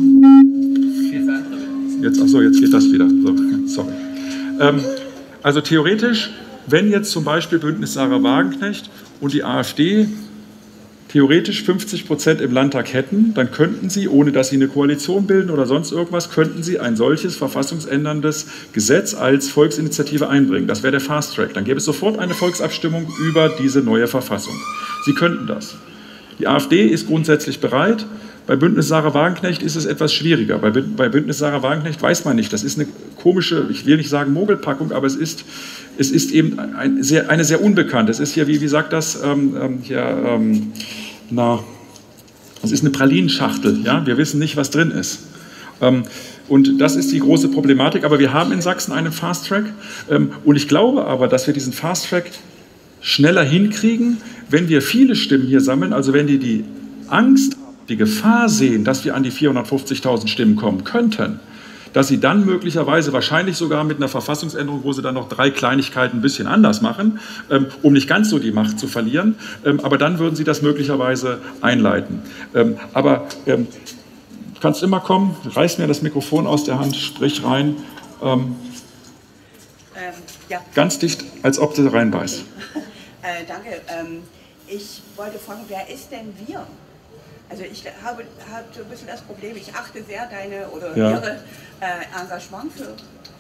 Jetzt, ach so, jetzt geht das wieder. So, sorry. Ähm, also theoretisch wenn jetzt zum Beispiel Bündnis Sarah Wagenknecht und die AfD theoretisch fünfzig Prozent im Landtag hätten, dann könnten sie, ohne dass sie eine Koalition bilden oder sonst irgendwas, könnten sie ein solches verfassungsänderndes Gesetz als Volksinitiative einbringen. Das wäre der Fast Track. Dann gäbe es sofort eine Volksabstimmung über diese neue Verfassung. Sie könnten das. Die AfD ist grundsätzlich bereit. Bei Bündnis Sarah Wagenknecht ist es etwas schwieriger. Bei, bei Bündnis Sarah Wagenknecht weiß man nicht. Das ist eine komische, ich will nicht sagen Mogelpackung, aber es ist, es ist eben ein sehr, eine sehr unbekannte. Es ist hier, wie, wie sagt das, ähm, hier, ähm, na, es ist eine Pralinenschachtel. Ja? Wir wissen nicht, was drin ist. Ähm, und das ist die große Problematik. Aber wir haben in Sachsen einen Fast Track. Ähm, und ich glaube aber, dass wir diesen Fast Track schneller hinkriegen, wenn wir viele Stimmen hier sammeln, also wenn die die Angst, die Gefahr sehen, dass wir an die vierhundertfünfzigtausend Stimmen kommen könnten, dass sie dann möglicherweise, wahrscheinlich sogar mit einer Verfassungsänderung, wo sie dann noch drei Kleinigkeiten ein bisschen anders machen, ähm, um nicht ganz so die Macht zu verlieren, ähm, aber dann würden sie das möglicherweise einleiten. Ähm, aber ähm, du kannst immer kommen, reiß mir das Mikrofon aus der Hand, sprich rein, ähm, ähm, ja. ganz dicht, als ob du reinbeißt. Äh, danke. Ähm, ich wollte fragen, wer ist denn wir? Also ich habe, habe so ein bisschen das Problem, ich achte sehr deine oder ja. ihre äh, Engagement für,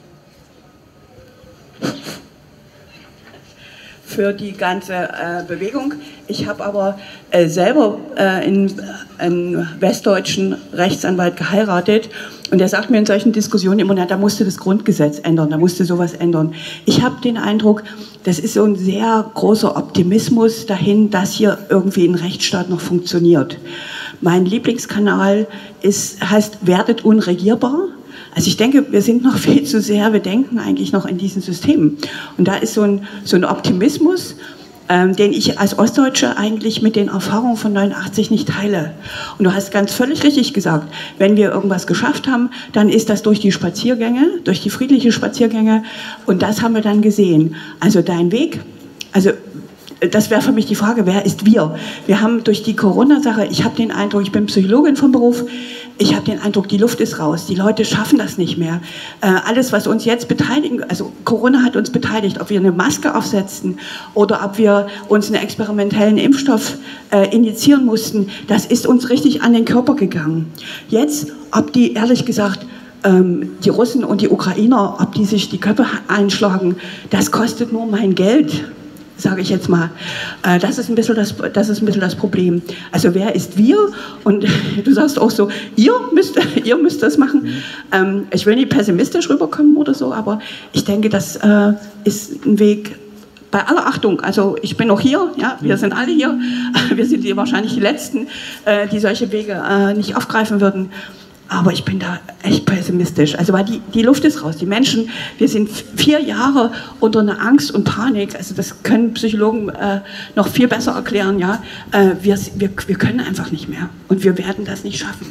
für die ganze äh, Bewegung. Ich habe aber äh, selber äh, einen, einen westdeutschen Rechtsanwalt geheiratet und der sagt mir in solchen Diskussionen immer, na, da musste das Grundgesetz ändern, da musste sowas ändern. Ich habe den Eindruck, das ist so ein sehr großer Optimismus dahin, dass hier irgendwie ein Rechtsstaat noch funktioniert. Mein Lieblingskanal ist, heißt Werdet unregierbar. Also ich denke, wir sind noch viel zu sehr, wir denken eigentlich noch in diesen Systemen. Und da ist so ein, so ein Optimismus, ähm, den ich als Ostdeutsche eigentlich mit den Erfahrungen von neunundachtzig nicht teile. Und du hast ganz völlig richtig gesagt, wenn wir irgendwas geschafft haben, dann ist das durch die Spaziergänge, durch die friedliche Spaziergänge. Und das haben wir dann gesehen. Also dein Weg, also das wäre für mich die Frage, wer ist wir? Wir haben durch die Corona-Sache, ich habe den Eindruck, ich bin Psychologin vom Beruf, ich habe den Eindruck, die Luft ist raus, die Leute schaffen das nicht mehr. Äh, alles, was uns jetzt beteiligen, also Corona hat uns beteiligt, ob wir eine Maske aufsetzen oder ob wir uns einen experimentellen Impfstoff äh, injizieren mussten, das ist uns richtig an den Körper gegangen. Jetzt, ob die, ehrlich gesagt, ähm, die Russen und die Ukrainer, ob die sich die Köpfe einschlagen, das kostet nur mein Geld, sage ich jetzt mal. Das ist, ein bisschen das, das ist ein bisschen das Problem. Also wer ist wir? Und du sagst auch so, ihr müsst, ihr müsst das machen. Mhm. Ich will nicht pessimistisch rüberkommen oder so, aber ich denke, das ist ein Weg, bei aller Achtung, also ich bin auch hier, ja, wir sind alle hier, wir sind hier wahrscheinlich die Letzten, die solche Wege nicht aufgreifen würden. Aber ich bin da echt pessimistisch. Also weil die, die Luft ist raus. Die Menschen, wir sind vier Jahre unter einer Angst und Panik. Also das können Psychologen äh, noch viel besser erklären. Ja? Äh, wir, wir, wir können einfach nicht mehr. Und wir werden das nicht schaffen.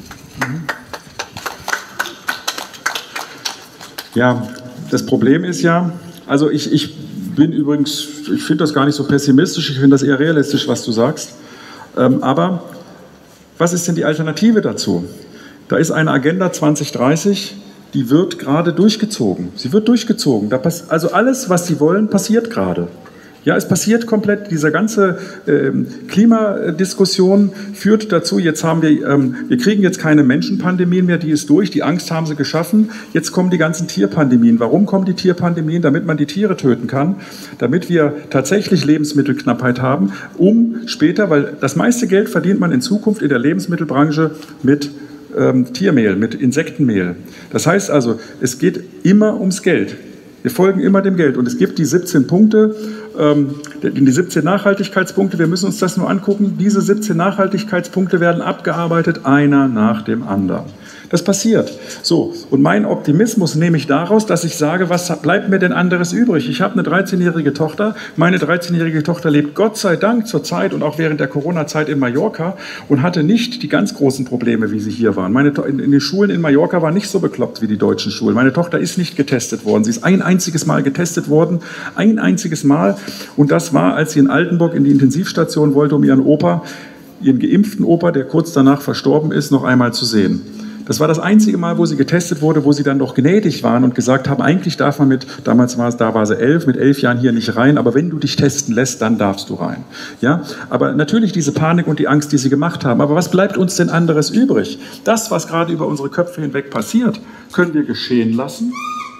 Ja, das Problem ist ja, also ich, ich bin übrigens, ich finde das gar nicht so pessimistisch, ich finde das eher realistisch, was du sagst. Ähm, aber was ist denn die Alternative dazu? Da ist eine Agenda zwanzig dreißig, die wird gerade durchgezogen. Sie wird durchgezogen. Da pass- also alles, was sie wollen, passiert gerade. Ja, es passiert komplett. Diese ganze ähm, Klimadiskussion führt dazu, jetzt haben wir, ähm, wir kriegen jetzt keine Menschenpandemien mehr, die ist durch, die Angst haben sie geschaffen. Jetzt kommen die ganzen Tierpandemien. Warum kommen die Tierpandemien? Damit man die Tiere töten kann, damit wir tatsächlich Lebensmittelknappheit haben, um später, weil das meiste Geld verdient man in Zukunft in der Lebensmittelbranche mit Ähm, Tiermehl, mit Insektenmehl. Das heißt also, es geht immer ums Geld. Wir folgen immer dem Geld. Und es gibt die siebzehn Punkte, ähm, die siebzehn Nachhaltigkeitspunkte. Wir müssen uns das nur angucken. Diese siebzehn Nachhaltigkeitspunkte werden abgearbeitet, einer nach dem anderen. Das passiert. So, und mein Optimismus nehme ich daraus, dass ich sage, was bleibt mir denn anderes übrig? Ich habe eine dreizehnjährige Tochter. Meine dreizehnjährige Tochter lebt Gott sei Dank zur Zeit und auch während der Corona-Zeit in Mallorca und hatte nicht die ganz großen Probleme, wie sie hier waren. Meine to- in, in den Schulen in Mallorca waren nicht so bekloppt wie die deutschen Schulen. Meine Tochter ist nicht getestet worden. Sie ist ein einziges Mal getestet worden. Ein einziges Mal. Und das war, als sie in Altenburg in die Intensivstation wollte, um ihren Opa, ihren geimpften Opa, der kurz danach verstorben ist, noch einmal zu sehen. Das war das einzige Mal, wo sie getestet wurde, wo sie dann doch gnädig waren und gesagt haben, eigentlich darf man mit, damals war es, da war sie elf, mit elf Jahren hier nicht rein, aber wenn du dich testen lässt, dann darfst du rein. Ja? Aber natürlich diese Panik und die Angst, die sie gemacht haben. Aber was bleibt uns denn anderes übrig? Das, was gerade über unsere Köpfe hinweg passiert, können wir geschehen lassen.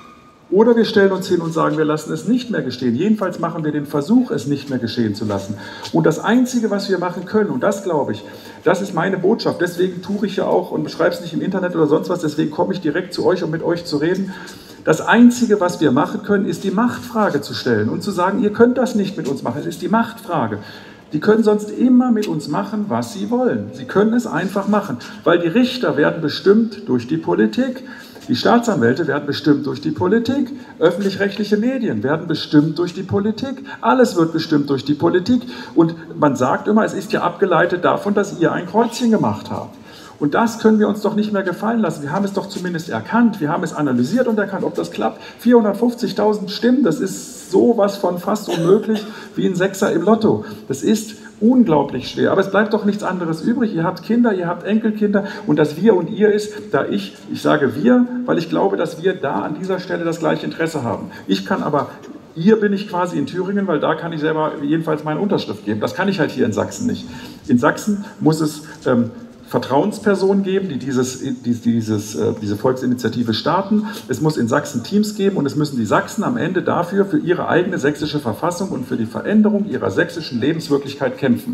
Oder wir stellen uns hin und sagen, wir lassen es nicht mehr geschehen. Jedenfalls machen wir den Versuch, es nicht mehr geschehen zu lassen. Und das Einzige, was wir machen können, und das glaube ich, das ist meine Botschaft, deswegen tue ich ja auch und schreibe es nicht im Internet oder sonst was, deswegen komme ich direkt zu euch, um mit euch zu reden. Das Einzige, was wir machen können, ist die Machtfrage zu stellen und zu sagen, ihr könnt das nicht mit uns machen, es ist die Machtfrage. Die können sonst immer mit uns machen, was sie wollen. Sie können es einfach machen, weil die Richter werden bestimmt durch die Politik. Die Staatsanwälte werden bestimmt durch die Politik, öffentlich-rechtliche Medien werden bestimmt durch die Politik, alles wird bestimmt durch die Politik und man sagt immer, es ist ja abgeleitet davon, dass ihr ein Kreuzchen gemacht habt. Und das können wir uns doch nicht mehr gefallen lassen. Wir haben es doch zumindest erkannt, wir haben es analysiert und erkannt, ob das klappt. vierhundertfünfzigtausend Stimmen, das ist sowas von fast unmöglich wie ein Sechser im Lotto. Das ist unglaublich schwer, aber es bleibt doch nichts anderes übrig. Ihr habt Kinder, ihr habt Enkelkinder und das Wir und Ihr ist, da ich, ich sage Wir, weil ich glaube, dass wir da an dieser Stelle das gleiche Interesse haben. Ich kann aber, hier bin ich quasi in Thüringen, weil da kann ich selber jedenfalls meine Unterschrift geben. Das kann ich halt hier in Sachsen nicht. In Sachsen muss es ähm, Vertrauenspersonen geben, die dieses, dieses, diese Volksinitiative starten. Es muss in Sachsen Teams geben und es müssen die Sachsen am Ende dafür für ihre eigene sächsische Verfassung und für die Veränderung ihrer sächsischen Lebenswirklichkeit kämpfen.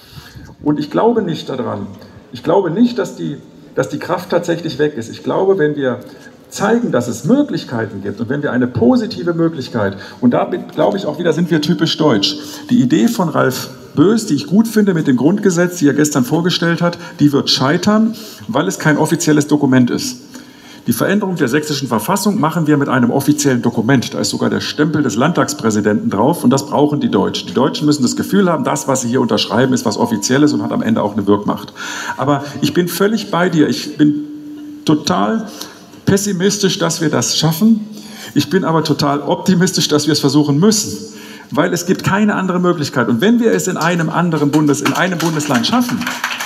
Und ich glaube nicht daran, ich glaube nicht, dass die, dass die Kraft tatsächlich weg ist. Ich glaube, wenn wir zeigen, dass es Möglichkeiten gibt und wenn wir eine positive Möglichkeit, und damit glaube ich auch wieder, sind wir typisch deutsch. Die Idee von Ralf Bös, die ich gut finde mit dem Grundgesetz, die er gestern vorgestellt hat, die wird scheitern, weil es kein offizielles Dokument ist. Die Veränderung der sächsischen Verfassung machen wir mit einem offiziellen Dokument. Da ist sogar der Stempel des Landtagspräsidenten drauf und das brauchen die Deutschen. Die Deutschen müssen das Gefühl haben, das, was sie hier unterschreiben, ist was Offizielles und hat am Ende auch eine Wirkmacht. Aber ich bin völlig bei dir. Ich bin total pessimistisch, dass wir das schaffen. Ich bin aber total optimistisch, dass wir es versuchen müssen. Weil es gibt keine andere Möglichkeit. Und wenn wir es in einem anderen Bundes, in einem Bundesland schaffen,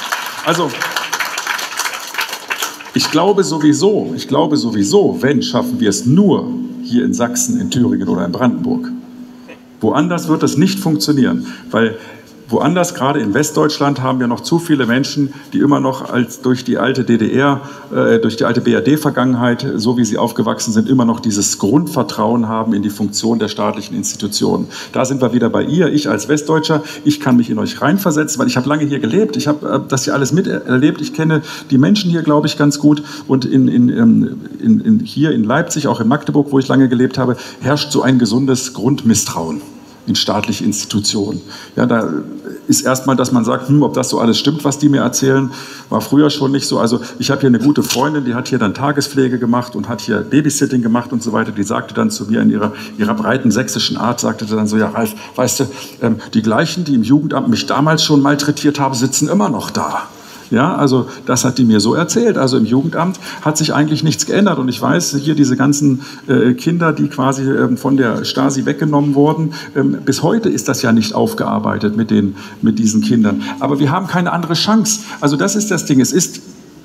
also ich glaube sowieso, ich glaube sowieso, wenn, schaffen wir es nur hier in Sachsen, in Thüringen oder in Brandenburg. Woanders wird es nicht funktionieren, weil woanders, gerade in Westdeutschland, haben wir noch zu viele Menschen, die immer noch als durch die alte D D R, äh, durch die alte B R D-Vergangenheit, so wie sie aufgewachsen sind, immer noch dieses Grundvertrauen haben in die Funktion der staatlichen Institutionen. Da sind wir wieder bei ihr. Ich als Westdeutscher, ich kann mich in euch reinversetzen, weil ich habe lange hier gelebt. Ich habe äh, das hier alles miterlebt. Ich kenne die Menschen hier, glaube ich, ganz gut. Und in, in, in, in, hier in Leipzig, auch in Magdeburg, wo ich lange gelebt habe, herrscht so ein gesundes Grundmisstrauen in staatliche Institutionen. Ja, da ist erstmal, dass man sagt, hm, ob das so alles stimmt, was die mir erzählen, war früher schon nicht so. Also ich habe hier eine gute Freundin, die hat hier dann Tagespflege gemacht und hat hier Babysitting gemacht und so weiter. Die sagte dann zu mir in ihrer, ihrer breiten sächsischen Art, sagte dann so, ja Ralf, weißt du, ähm, die gleichen, die im Jugendamt mich damals schon malträtiert haben, sitzen immer noch da. Ja, also das hat die mir so erzählt. Also im Jugendamt hat sich eigentlich nichts geändert. Und ich weiß, hier diese ganzen äh, Kinder, die quasi ähm, von der Stasi weggenommen wurden, ähm, bis heute ist das ja nicht aufgearbeitet mit, den, mit diesen Kindern. Aber wir haben keine andere Chance. Also das ist das Ding. Es ist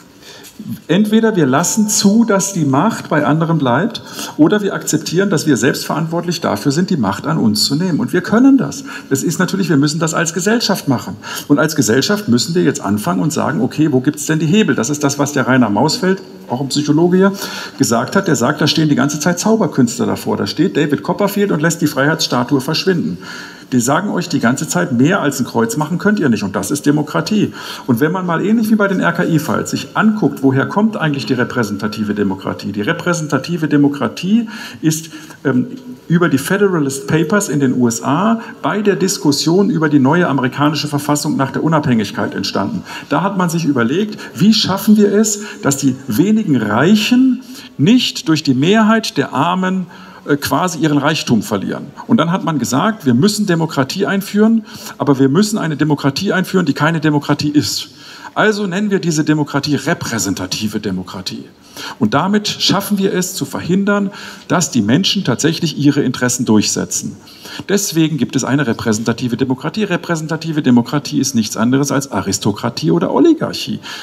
entweder wir lassen zu, dass die Macht bei anderen bleibt, oder wir akzeptieren, dass wir selbstverantwortlich dafür sind, die Macht an uns zu nehmen. Und wir können das. Das ist natürlich, wir müssen das als Gesellschaft machen. Und als Gesellschaft müssen wir jetzt anfangen und sagen, okay, wo gibt es denn die Hebel? Das ist das, was der Rainer Mausfeld, auch ein Psychologe hier, gesagt hat. Der sagt, da stehen die ganze Zeit Zauberkünstler davor. Da steht David Copperfield und lässt die Freiheitsstatue verschwinden. Die sagen euch die ganze Zeit, mehr als ein Kreuz machen könnt ihr nicht. Und das ist Demokratie. Und wenn man mal ähnlich wie bei den R K I-Files sich anguckt, woher kommt eigentlich die repräsentative Demokratie? Die repräsentative Demokratie ist ähm, über die Federalist Papers in den U S A bei der Diskussion über die neue amerikanische Verfassung nach der Unabhängigkeit entstanden. Da hat man sich überlegt, wie schaffen wir es, dass die wenigen Reichen nicht durch die Mehrheit der Armen quasi ihren Reichtum verlieren. Und dann hat man gesagt, wir müssen Demokratie einführen, aber wir müssen eine Demokratie einführen, die keine Demokratie ist. Also nennen wir diese Demokratie repräsentative Demokratie. Und damit schaffen wir es zu verhindern, dass die Menschen tatsächlich ihre Interessen durchsetzen. Deswegen gibt es eine repräsentative Demokratie. Repräsentative Demokratie ist nichts anderes als Aristokratie oder Oligarchie.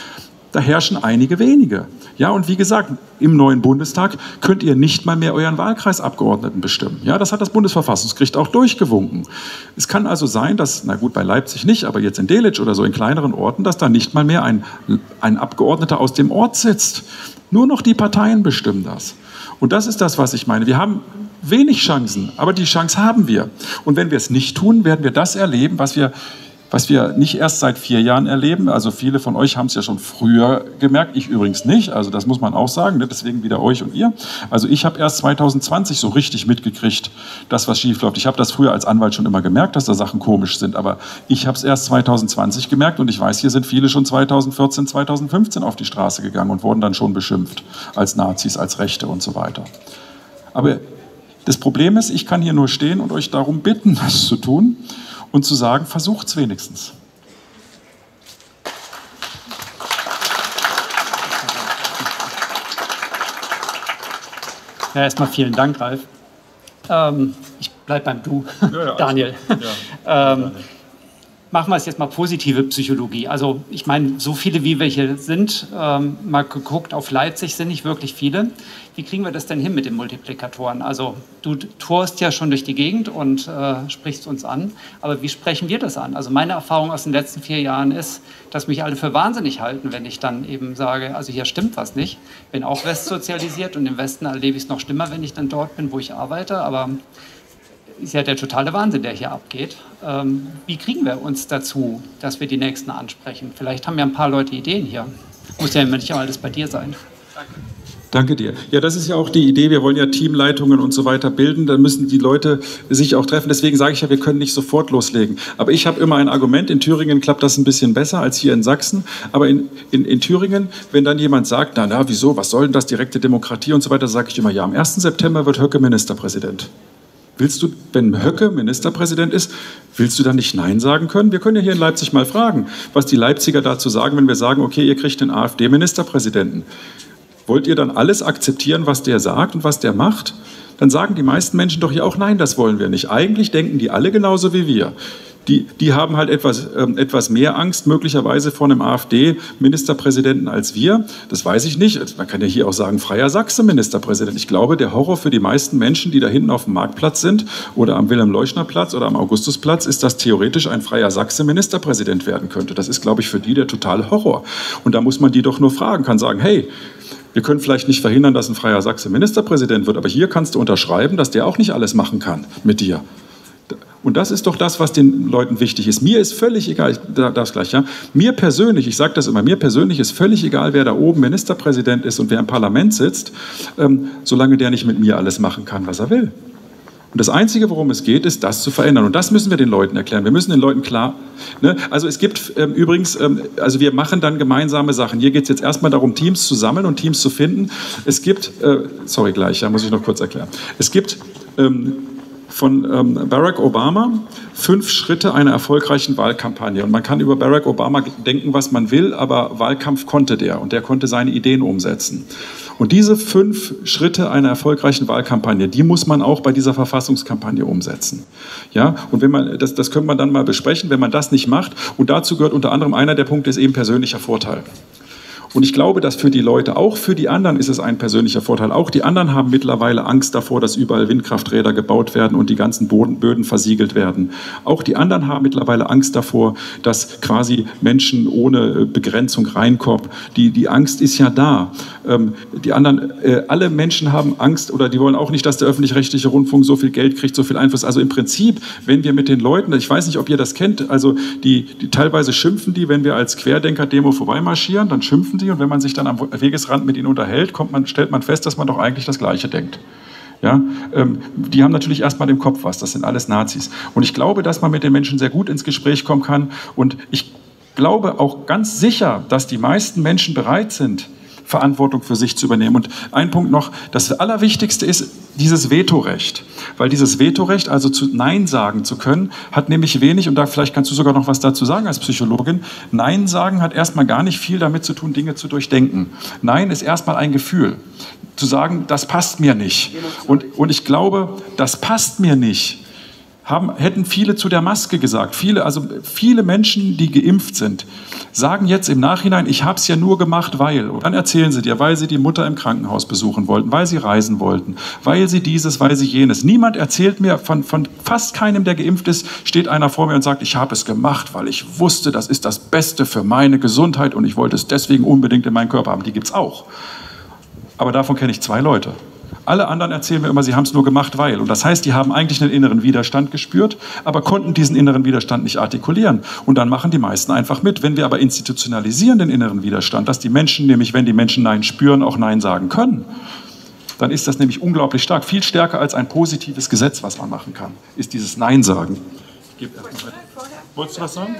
da herrschen einige wenige. Ja, und wie gesagt, im neuen Bundestag könnt ihr nicht mal mehr euren Wahlkreisabgeordneten bestimmen. Ja, das hat das Bundesverfassungsgericht auch durchgewunken. Es kann also sein, dass, na gut, bei Leipzig nicht, aber jetzt in Delitzsch oder so in kleineren Orten, dass da nicht mal mehr ein, ein Abgeordneter aus dem Ort sitzt. Nur noch die Parteien bestimmen das. Und das ist das, was ich meine. Wir haben wenig Chancen, aber die Chance haben wir. Und wenn wir es nicht tun, werden wir das erleben, was wir was wir nicht erst seit vier Jahren erleben. Also viele von euch haben es ja schon früher gemerkt, ich übrigens nicht, also das muss man auch sagen, deswegen wieder euch und ihr. Also ich habe erst zwanzig zwanzig so richtig mitgekriegt, das, was schief läuft. Ich habe das früher als Anwalt schon immer gemerkt, dass da Sachen komisch sind, aber ich habe es erst zwanzig zwanzig gemerkt und ich weiß, hier sind viele schon zwanzig vierzehn, zwanzig fünfzehn auf die Straße gegangen und wurden dann schon beschimpft als Nazis, als Rechte und so weiter. Aber das Problem ist, ich kann hier nur stehen und euch darum bitten, das zu tun. Und zu sagen, versucht's wenigstens. Ja, erstmal vielen Dank, Ralf. Ähm, ich bleibe beim Du, ja, ja, Daniel. Ja. ähm, machen wir es jetzt mal positive Psychologie. Also ich meine, so viele wie welche sind, ähm, mal geguckt, auf Leipzig sind nicht wirklich viele. Wie kriegen wir das denn hin mit den Multiplikatoren? Also du tourst ja schon durch die Gegend und äh, sprichst uns an, aber wie sprechen wir das an? Also meine Erfahrung aus den letzten vier Jahren ist, dass mich alle für wahnsinnig halten, wenn ich dann eben sage, also hier stimmt was nicht. Bin auch westsozialisiert und im Westen erlebe ich es noch schlimmer, wenn ich dann dort bin, wo ich arbeite, aber ist ja der totale Wahnsinn, der hier abgeht. Ähm, wie kriegen wir uns dazu, dass wir die Nächsten ansprechen? Vielleicht haben ja ein paar Leute Ideen hier. Muss ja immer nicht alles bei dir sein. Danke. Danke dir. Ja, das ist ja auch die Idee. Wir wollen ja Teamleitungen und so weiter bilden. Da müssen die Leute sich auch treffen. Deswegen sage ich ja, wir können nicht sofort loslegen. Aber ich habe immer ein Argument. In Thüringen klappt das ein bisschen besser als hier in Sachsen. Aber in, in, in Thüringen, wenn dann jemand sagt, na, na, wieso, was soll denn das, direkte Demokratie und so weiter, sage ich immer, ja, am ersten September wird Höcke Ministerpräsident. Willst du, wenn Höcke Ministerpräsident ist, willst du dann nicht Nein sagen können? Wir können ja hier in Leipzig mal fragen, was die Leipziger dazu sagen, wenn wir sagen, okay, ihr kriegt den AfD-Ministerpräsidenten. Wollt ihr dann alles akzeptieren, was der sagt und was der macht? Dann sagen die meisten Menschen doch ja auch, nein, das wollen wir nicht. Eigentlich denken die alle genauso wie wir. Die, die haben halt etwas, ähm, etwas mehr Angst möglicherweise vor einem AfD-Ministerpräsidenten als wir. Das weiß ich nicht. Man kann ja hier auch sagen, freier Sachse-Ministerpräsident. Ich glaube, der Horror für die meisten Menschen, die da hinten auf dem Marktplatz sind oder am Wilhelm-Leuschner-Platz oder am Augustusplatz, ist, dass theoretisch ein freier Sachse-Ministerpräsident werden könnte. Das ist, glaube ich, für die der totale Horror. Und da muss man die doch nur fragen, kann sagen, hey, wir können vielleicht nicht verhindern, dass ein freier Sachse Ministerpräsident wird, aber hier kannst du unterschreiben, dass der auch nicht alles machen kann mit dir. Und das ist doch das, was den Leuten wichtig ist. Mir ist völlig egal, ich darf gleich, ja, mir persönlich, ich sage das immer, mir persönlich ist völlig egal, wer da oben Ministerpräsident ist und wer im Parlament sitzt, ähm, solange der nicht mit mir alles machen kann, was er will. Und das Einzige, worum es geht, ist, das zu verändern. Und das müssen wir den Leuten erklären. Wir müssen den Leuten klar... Ne? Also es gibt ähm, übrigens, ähm, also wir machen dann gemeinsame Sachen. Hier geht es jetzt erstmal darum, Teams zu sammeln und Teams zu finden. Es gibt, äh, sorry gleich, ja, muss ich noch kurz erklären. Es gibt... Ähm, von ähm, Barack Obama, fünf Schritte einer erfolgreichen Wahlkampagne. Und man kann über Barack Obama denken, was man will, aber Wahlkampf konnte der und der konnte seine Ideen umsetzen. Und diese fünf Schritte einer erfolgreichen Wahlkampagne, die muss man auch bei dieser Verfassungskampagne umsetzen. Ja? Und wenn man, das, das können wir dann mal besprechen, wenn man das nicht macht. Und dazu gehört unter anderem einer der Punkte, ist eben persönlicher Vorteil. Und ich glaube, dass für die Leute, auch für die anderen ist es ein persönlicher Vorteil. Auch die anderen haben mittlerweile Angst davor, dass überall Windkrafträder gebaut werden und die ganzen Boden, Böden versiegelt werden. Auch die anderen haben mittlerweile Angst davor, dass quasi Menschen ohne Begrenzung reinkommen. Die, die Angst ist ja da. Ähm, die anderen, äh, alle Menschen haben Angst oder die wollen auch nicht, dass der öffentlich-rechtliche Rundfunk so viel Geld kriegt, so viel Einfluss. Also im Prinzip, wenn wir mit den Leuten, ich weiß nicht, ob ihr das kennt, also die, die teilweise schimpfen die, wenn wir als Querdenker-Demo vorbeimarschieren, dann schimpfen die und wenn man sich dann am Wegesrand mit ihnen unterhält, kommt man, stellt man fest, dass man doch eigentlich das Gleiche denkt. Ja, ähm, die haben natürlich erstmal im Kopf was, das sind alles Nazis. Und ich glaube, dass man mit den Menschen sehr gut ins Gespräch kommen kann und ich glaube auch ganz sicher, dass die meisten Menschen bereit sind, Verantwortung für sich zu übernehmen. Und ein Punkt noch, das Allerwichtigste ist dieses Vetorecht. Weil dieses Vetorecht, also zu Nein sagen zu können, hat nämlich wenig, und da vielleicht kannst du sogar noch was dazu sagen als Psychologin, Nein sagen hat erstmal gar nicht viel damit zu tun, Dinge zu durchdenken. Nein ist erstmal ein Gefühl. Zu sagen, das passt mir nicht. Und, und ich glaube, das passt mir nicht, haben, hätten viele zu der Maske gesagt. Viele, also viele Menschen, die geimpft sind, sagen jetzt im Nachhinein, ich habe es ja nur gemacht, weil. Und dann erzählen sie dir, weil sie die Mutter im Krankenhaus besuchen wollten, weil sie reisen wollten, weil sie dieses, weil sie jenes. Niemand erzählt mir, von, von fast keinem, der geimpft ist, steht einer vor mir und sagt, ich habe es gemacht, weil ich wusste, das ist das Beste für meine Gesundheit und ich wollte es deswegen unbedingt in meinen Körper haben. Die gibt es auch. Aber davon kenne ich zwei Leute. Alle anderen erzählen mir immer, sie haben es nur gemacht, weil. Und das heißt, die haben eigentlich einen inneren Widerstand gespürt, aber konnten diesen inneren Widerstand nicht artikulieren. Und dann machen die meisten einfach mit. Wenn wir aber institutionalisieren den inneren Widerstand, dass die Menschen nämlich, wenn die Menschen Nein spüren, auch Nein sagen können, dann ist das nämlich unglaublich stark. Viel stärker als ein positives Gesetz, was man machen kann, ist dieses Nein sagen. Ich gebe erst mal weiter. Wolltest du was sagen?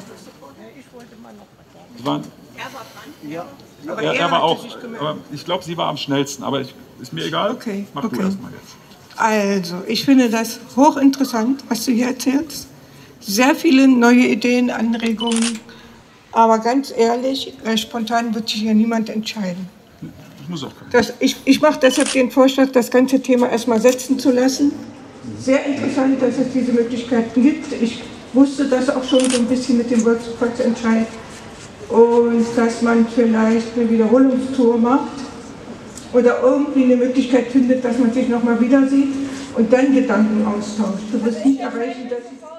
Sie waren, Ja. Aber er, er war auch, aber ich glaube, sie war am schnellsten, aber ich, ist mir egal. Okay, Mach okay. du erst mal jetzt. Also, ich finde das hochinteressant, was du hier erzählst. Sehr viele neue Ideen, Anregungen. Aber ganz ehrlich, äh, spontan wird sich ja niemand entscheiden. Ich muss auch das, ich ich mache deshalb den Vorschlag, das ganze Thema erstmal setzen zu lassen. Sehr interessant, dass es diese Möglichkeiten gibt. Ich wusste das auch schon so ein bisschen mit dem Volksentscheid. Und dass man vielleicht eine Wiederholungstour macht oder irgendwie eine Möglichkeit findet, dass man sich nochmal wieder sieht und dann Gedanken austauscht. Du wirst nicht erreichen, dass